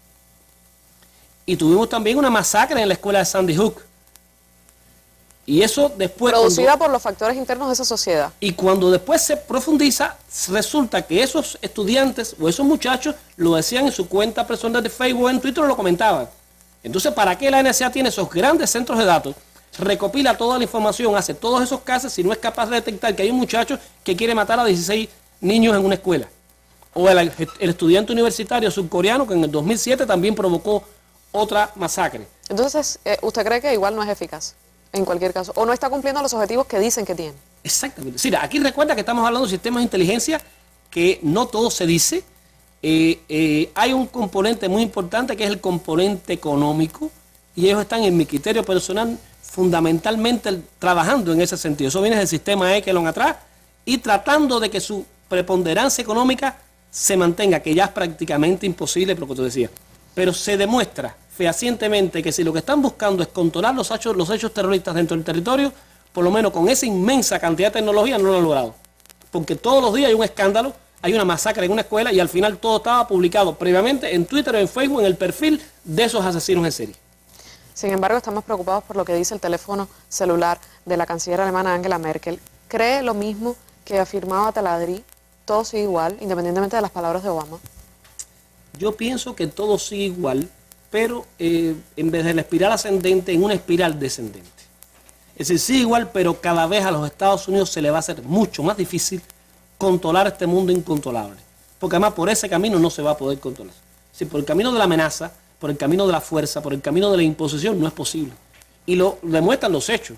Y tuvimos también una masacre en la escuela de Sandy Hook. Y eso después... Producida por los factores internos de esa sociedad. Y cuando después se profundiza, resulta que esos estudiantes o esos muchachos lo decían en su cuenta personal de Facebook, en Twitter lo comentaban. Entonces, ¿para qué la NSA tiene esos grandes centros de datos? Recopila toda la información, hace todos esos casos, si no es capaz de detectar que hay un muchacho que quiere matar a 16 niños en una escuela. O el estudiante universitario surcoreano que en el 2007 también provocó otra masacre. Entonces, ¿usted cree que igual no es eficaz? En cualquier caso, o no está cumpliendo los objetivos que dicen que tiene. Exactamente. Sí, aquí recuerda que estamos hablando de sistemas de inteligencia que no todo se dice. Hay un componente muy importante que es el componente económico, y ellos están, en mi criterio personal, fundamentalmente trabajando en ese sentido. Eso viene del sistema Echelon atrás y tratando de que su preponderancia económica se mantenga, que ya es prácticamente imposible, por lo que tú decías. Pero se demuestra fehacientemente que si lo que están buscando es controlar los hechos terroristas dentro del territorio, por lo menos con esa inmensa cantidad de tecnología no lo han logrado. Porque todos los días hay un escándalo, hay una masacre en una escuela y al final todo estaba publicado previamente en Twitter o en Facebook en el perfil de esos asesinos en serie. Sin embargo, estamos preocupados por lo que dice el teléfono celular de la canciller alemana Angela Merkel. ¿Cree lo mismo que afirmaba Taladri? ¿Todo sigue igual, independientemente de las palabras de Obama? Yo pienso que todo sigue igual, pero en vez de la espiral ascendente, en una espiral descendente. Es decir, sigue igual, pero cada vez a los Estados Unidos se le va a hacer mucho más difícil controlar este mundo incontrolable. Porque además por ese camino no se va a poder controlar. Si por el camino de la amenaza, por el camino de la fuerza, por el camino de la imposición, no es posible. Y lo demuestran los hechos.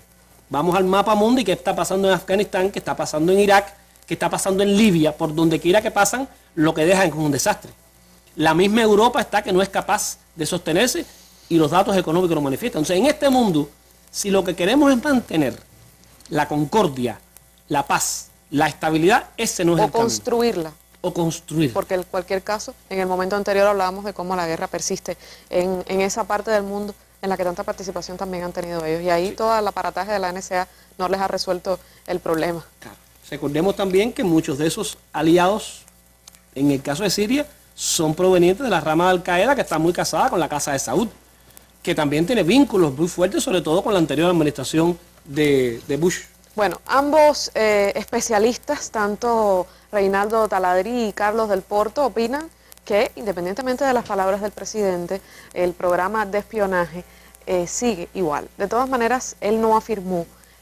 Vamos al mapa mundo y qué está pasando en Afganistán, qué está pasando en Irak, qué está pasando en Libia, por donde quiera que pasan, lo que dejan es un desastre. La misma Europa está que no es capaz de sostenerse y los datos económicos lo manifiestan. Entonces, en este mundo, si lo que queremos es mantener la concordia, la paz, la estabilidad, ese no es el camino. O construirla. O construir. Porque en cualquier caso, en el momento anterior hablábamos de cómo la guerra persiste en esa parte del mundo en la que tanta participación también han tenido ellos. Y ahí todo el aparataje de la NSA no les ha resuelto el problema. Claro. Recordemos también que muchos de esos aliados, en el caso de Siria, son provenientes de la rama de Al-Qaeda que está muy casada con la Casa de Saud, que también tiene vínculos muy fuertes, sobre todo con la anterior administración de Bush. Bueno, ambos especialistas, tanto Reinaldo Taladrí y Carlos del Porto, opinan que, independientemente de las palabras del presidente, el programa de espionaje sigue igual. De todas maneras, él no afirmó,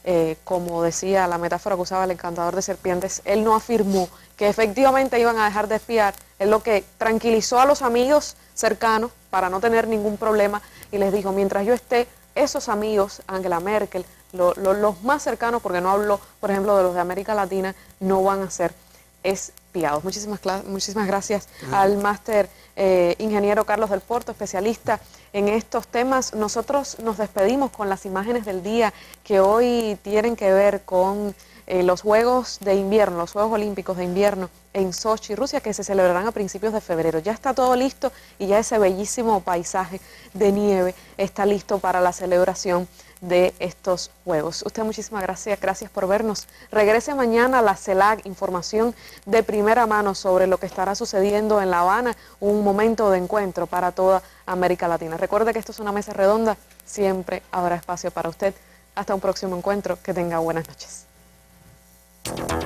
como decía la metáfora que usaba el encantador de serpientes, él no afirmó que efectivamente iban a dejar de espiar. Él lo que tranquilizó a los amigos cercanos para no tener ningún problema y les dijo, mientras yo esté, esos amigos, Angela Merkel, los más cercanos, porque no hablo, por ejemplo, de los de América Latina, no van a ser espiados. Muchísimas gracias al máster ingeniero Carlos del Porto, especialista en estos temas. Nosotros nos despedimos con las imágenes del día que hoy tienen que ver con los Juegos de Invierno, los Juegos Olímpicos de Invierno en Sochi, Rusia, que se celebrarán a principios de febrero. Ya está todo listo y ya ese bellísimo paisaje de nieve está listo para la celebración de estos Juegos. Usted muchísimas gracias por vernos. Regrese mañana a la CELAC, información de primera mano sobre lo que estará sucediendo en La Habana, un momento de encuentro para toda América Latina. Recuerde que esto es una mesa redonda, siempre habrá espacio para usted. Hasta un próximo encuentro, que tenga buenas noches.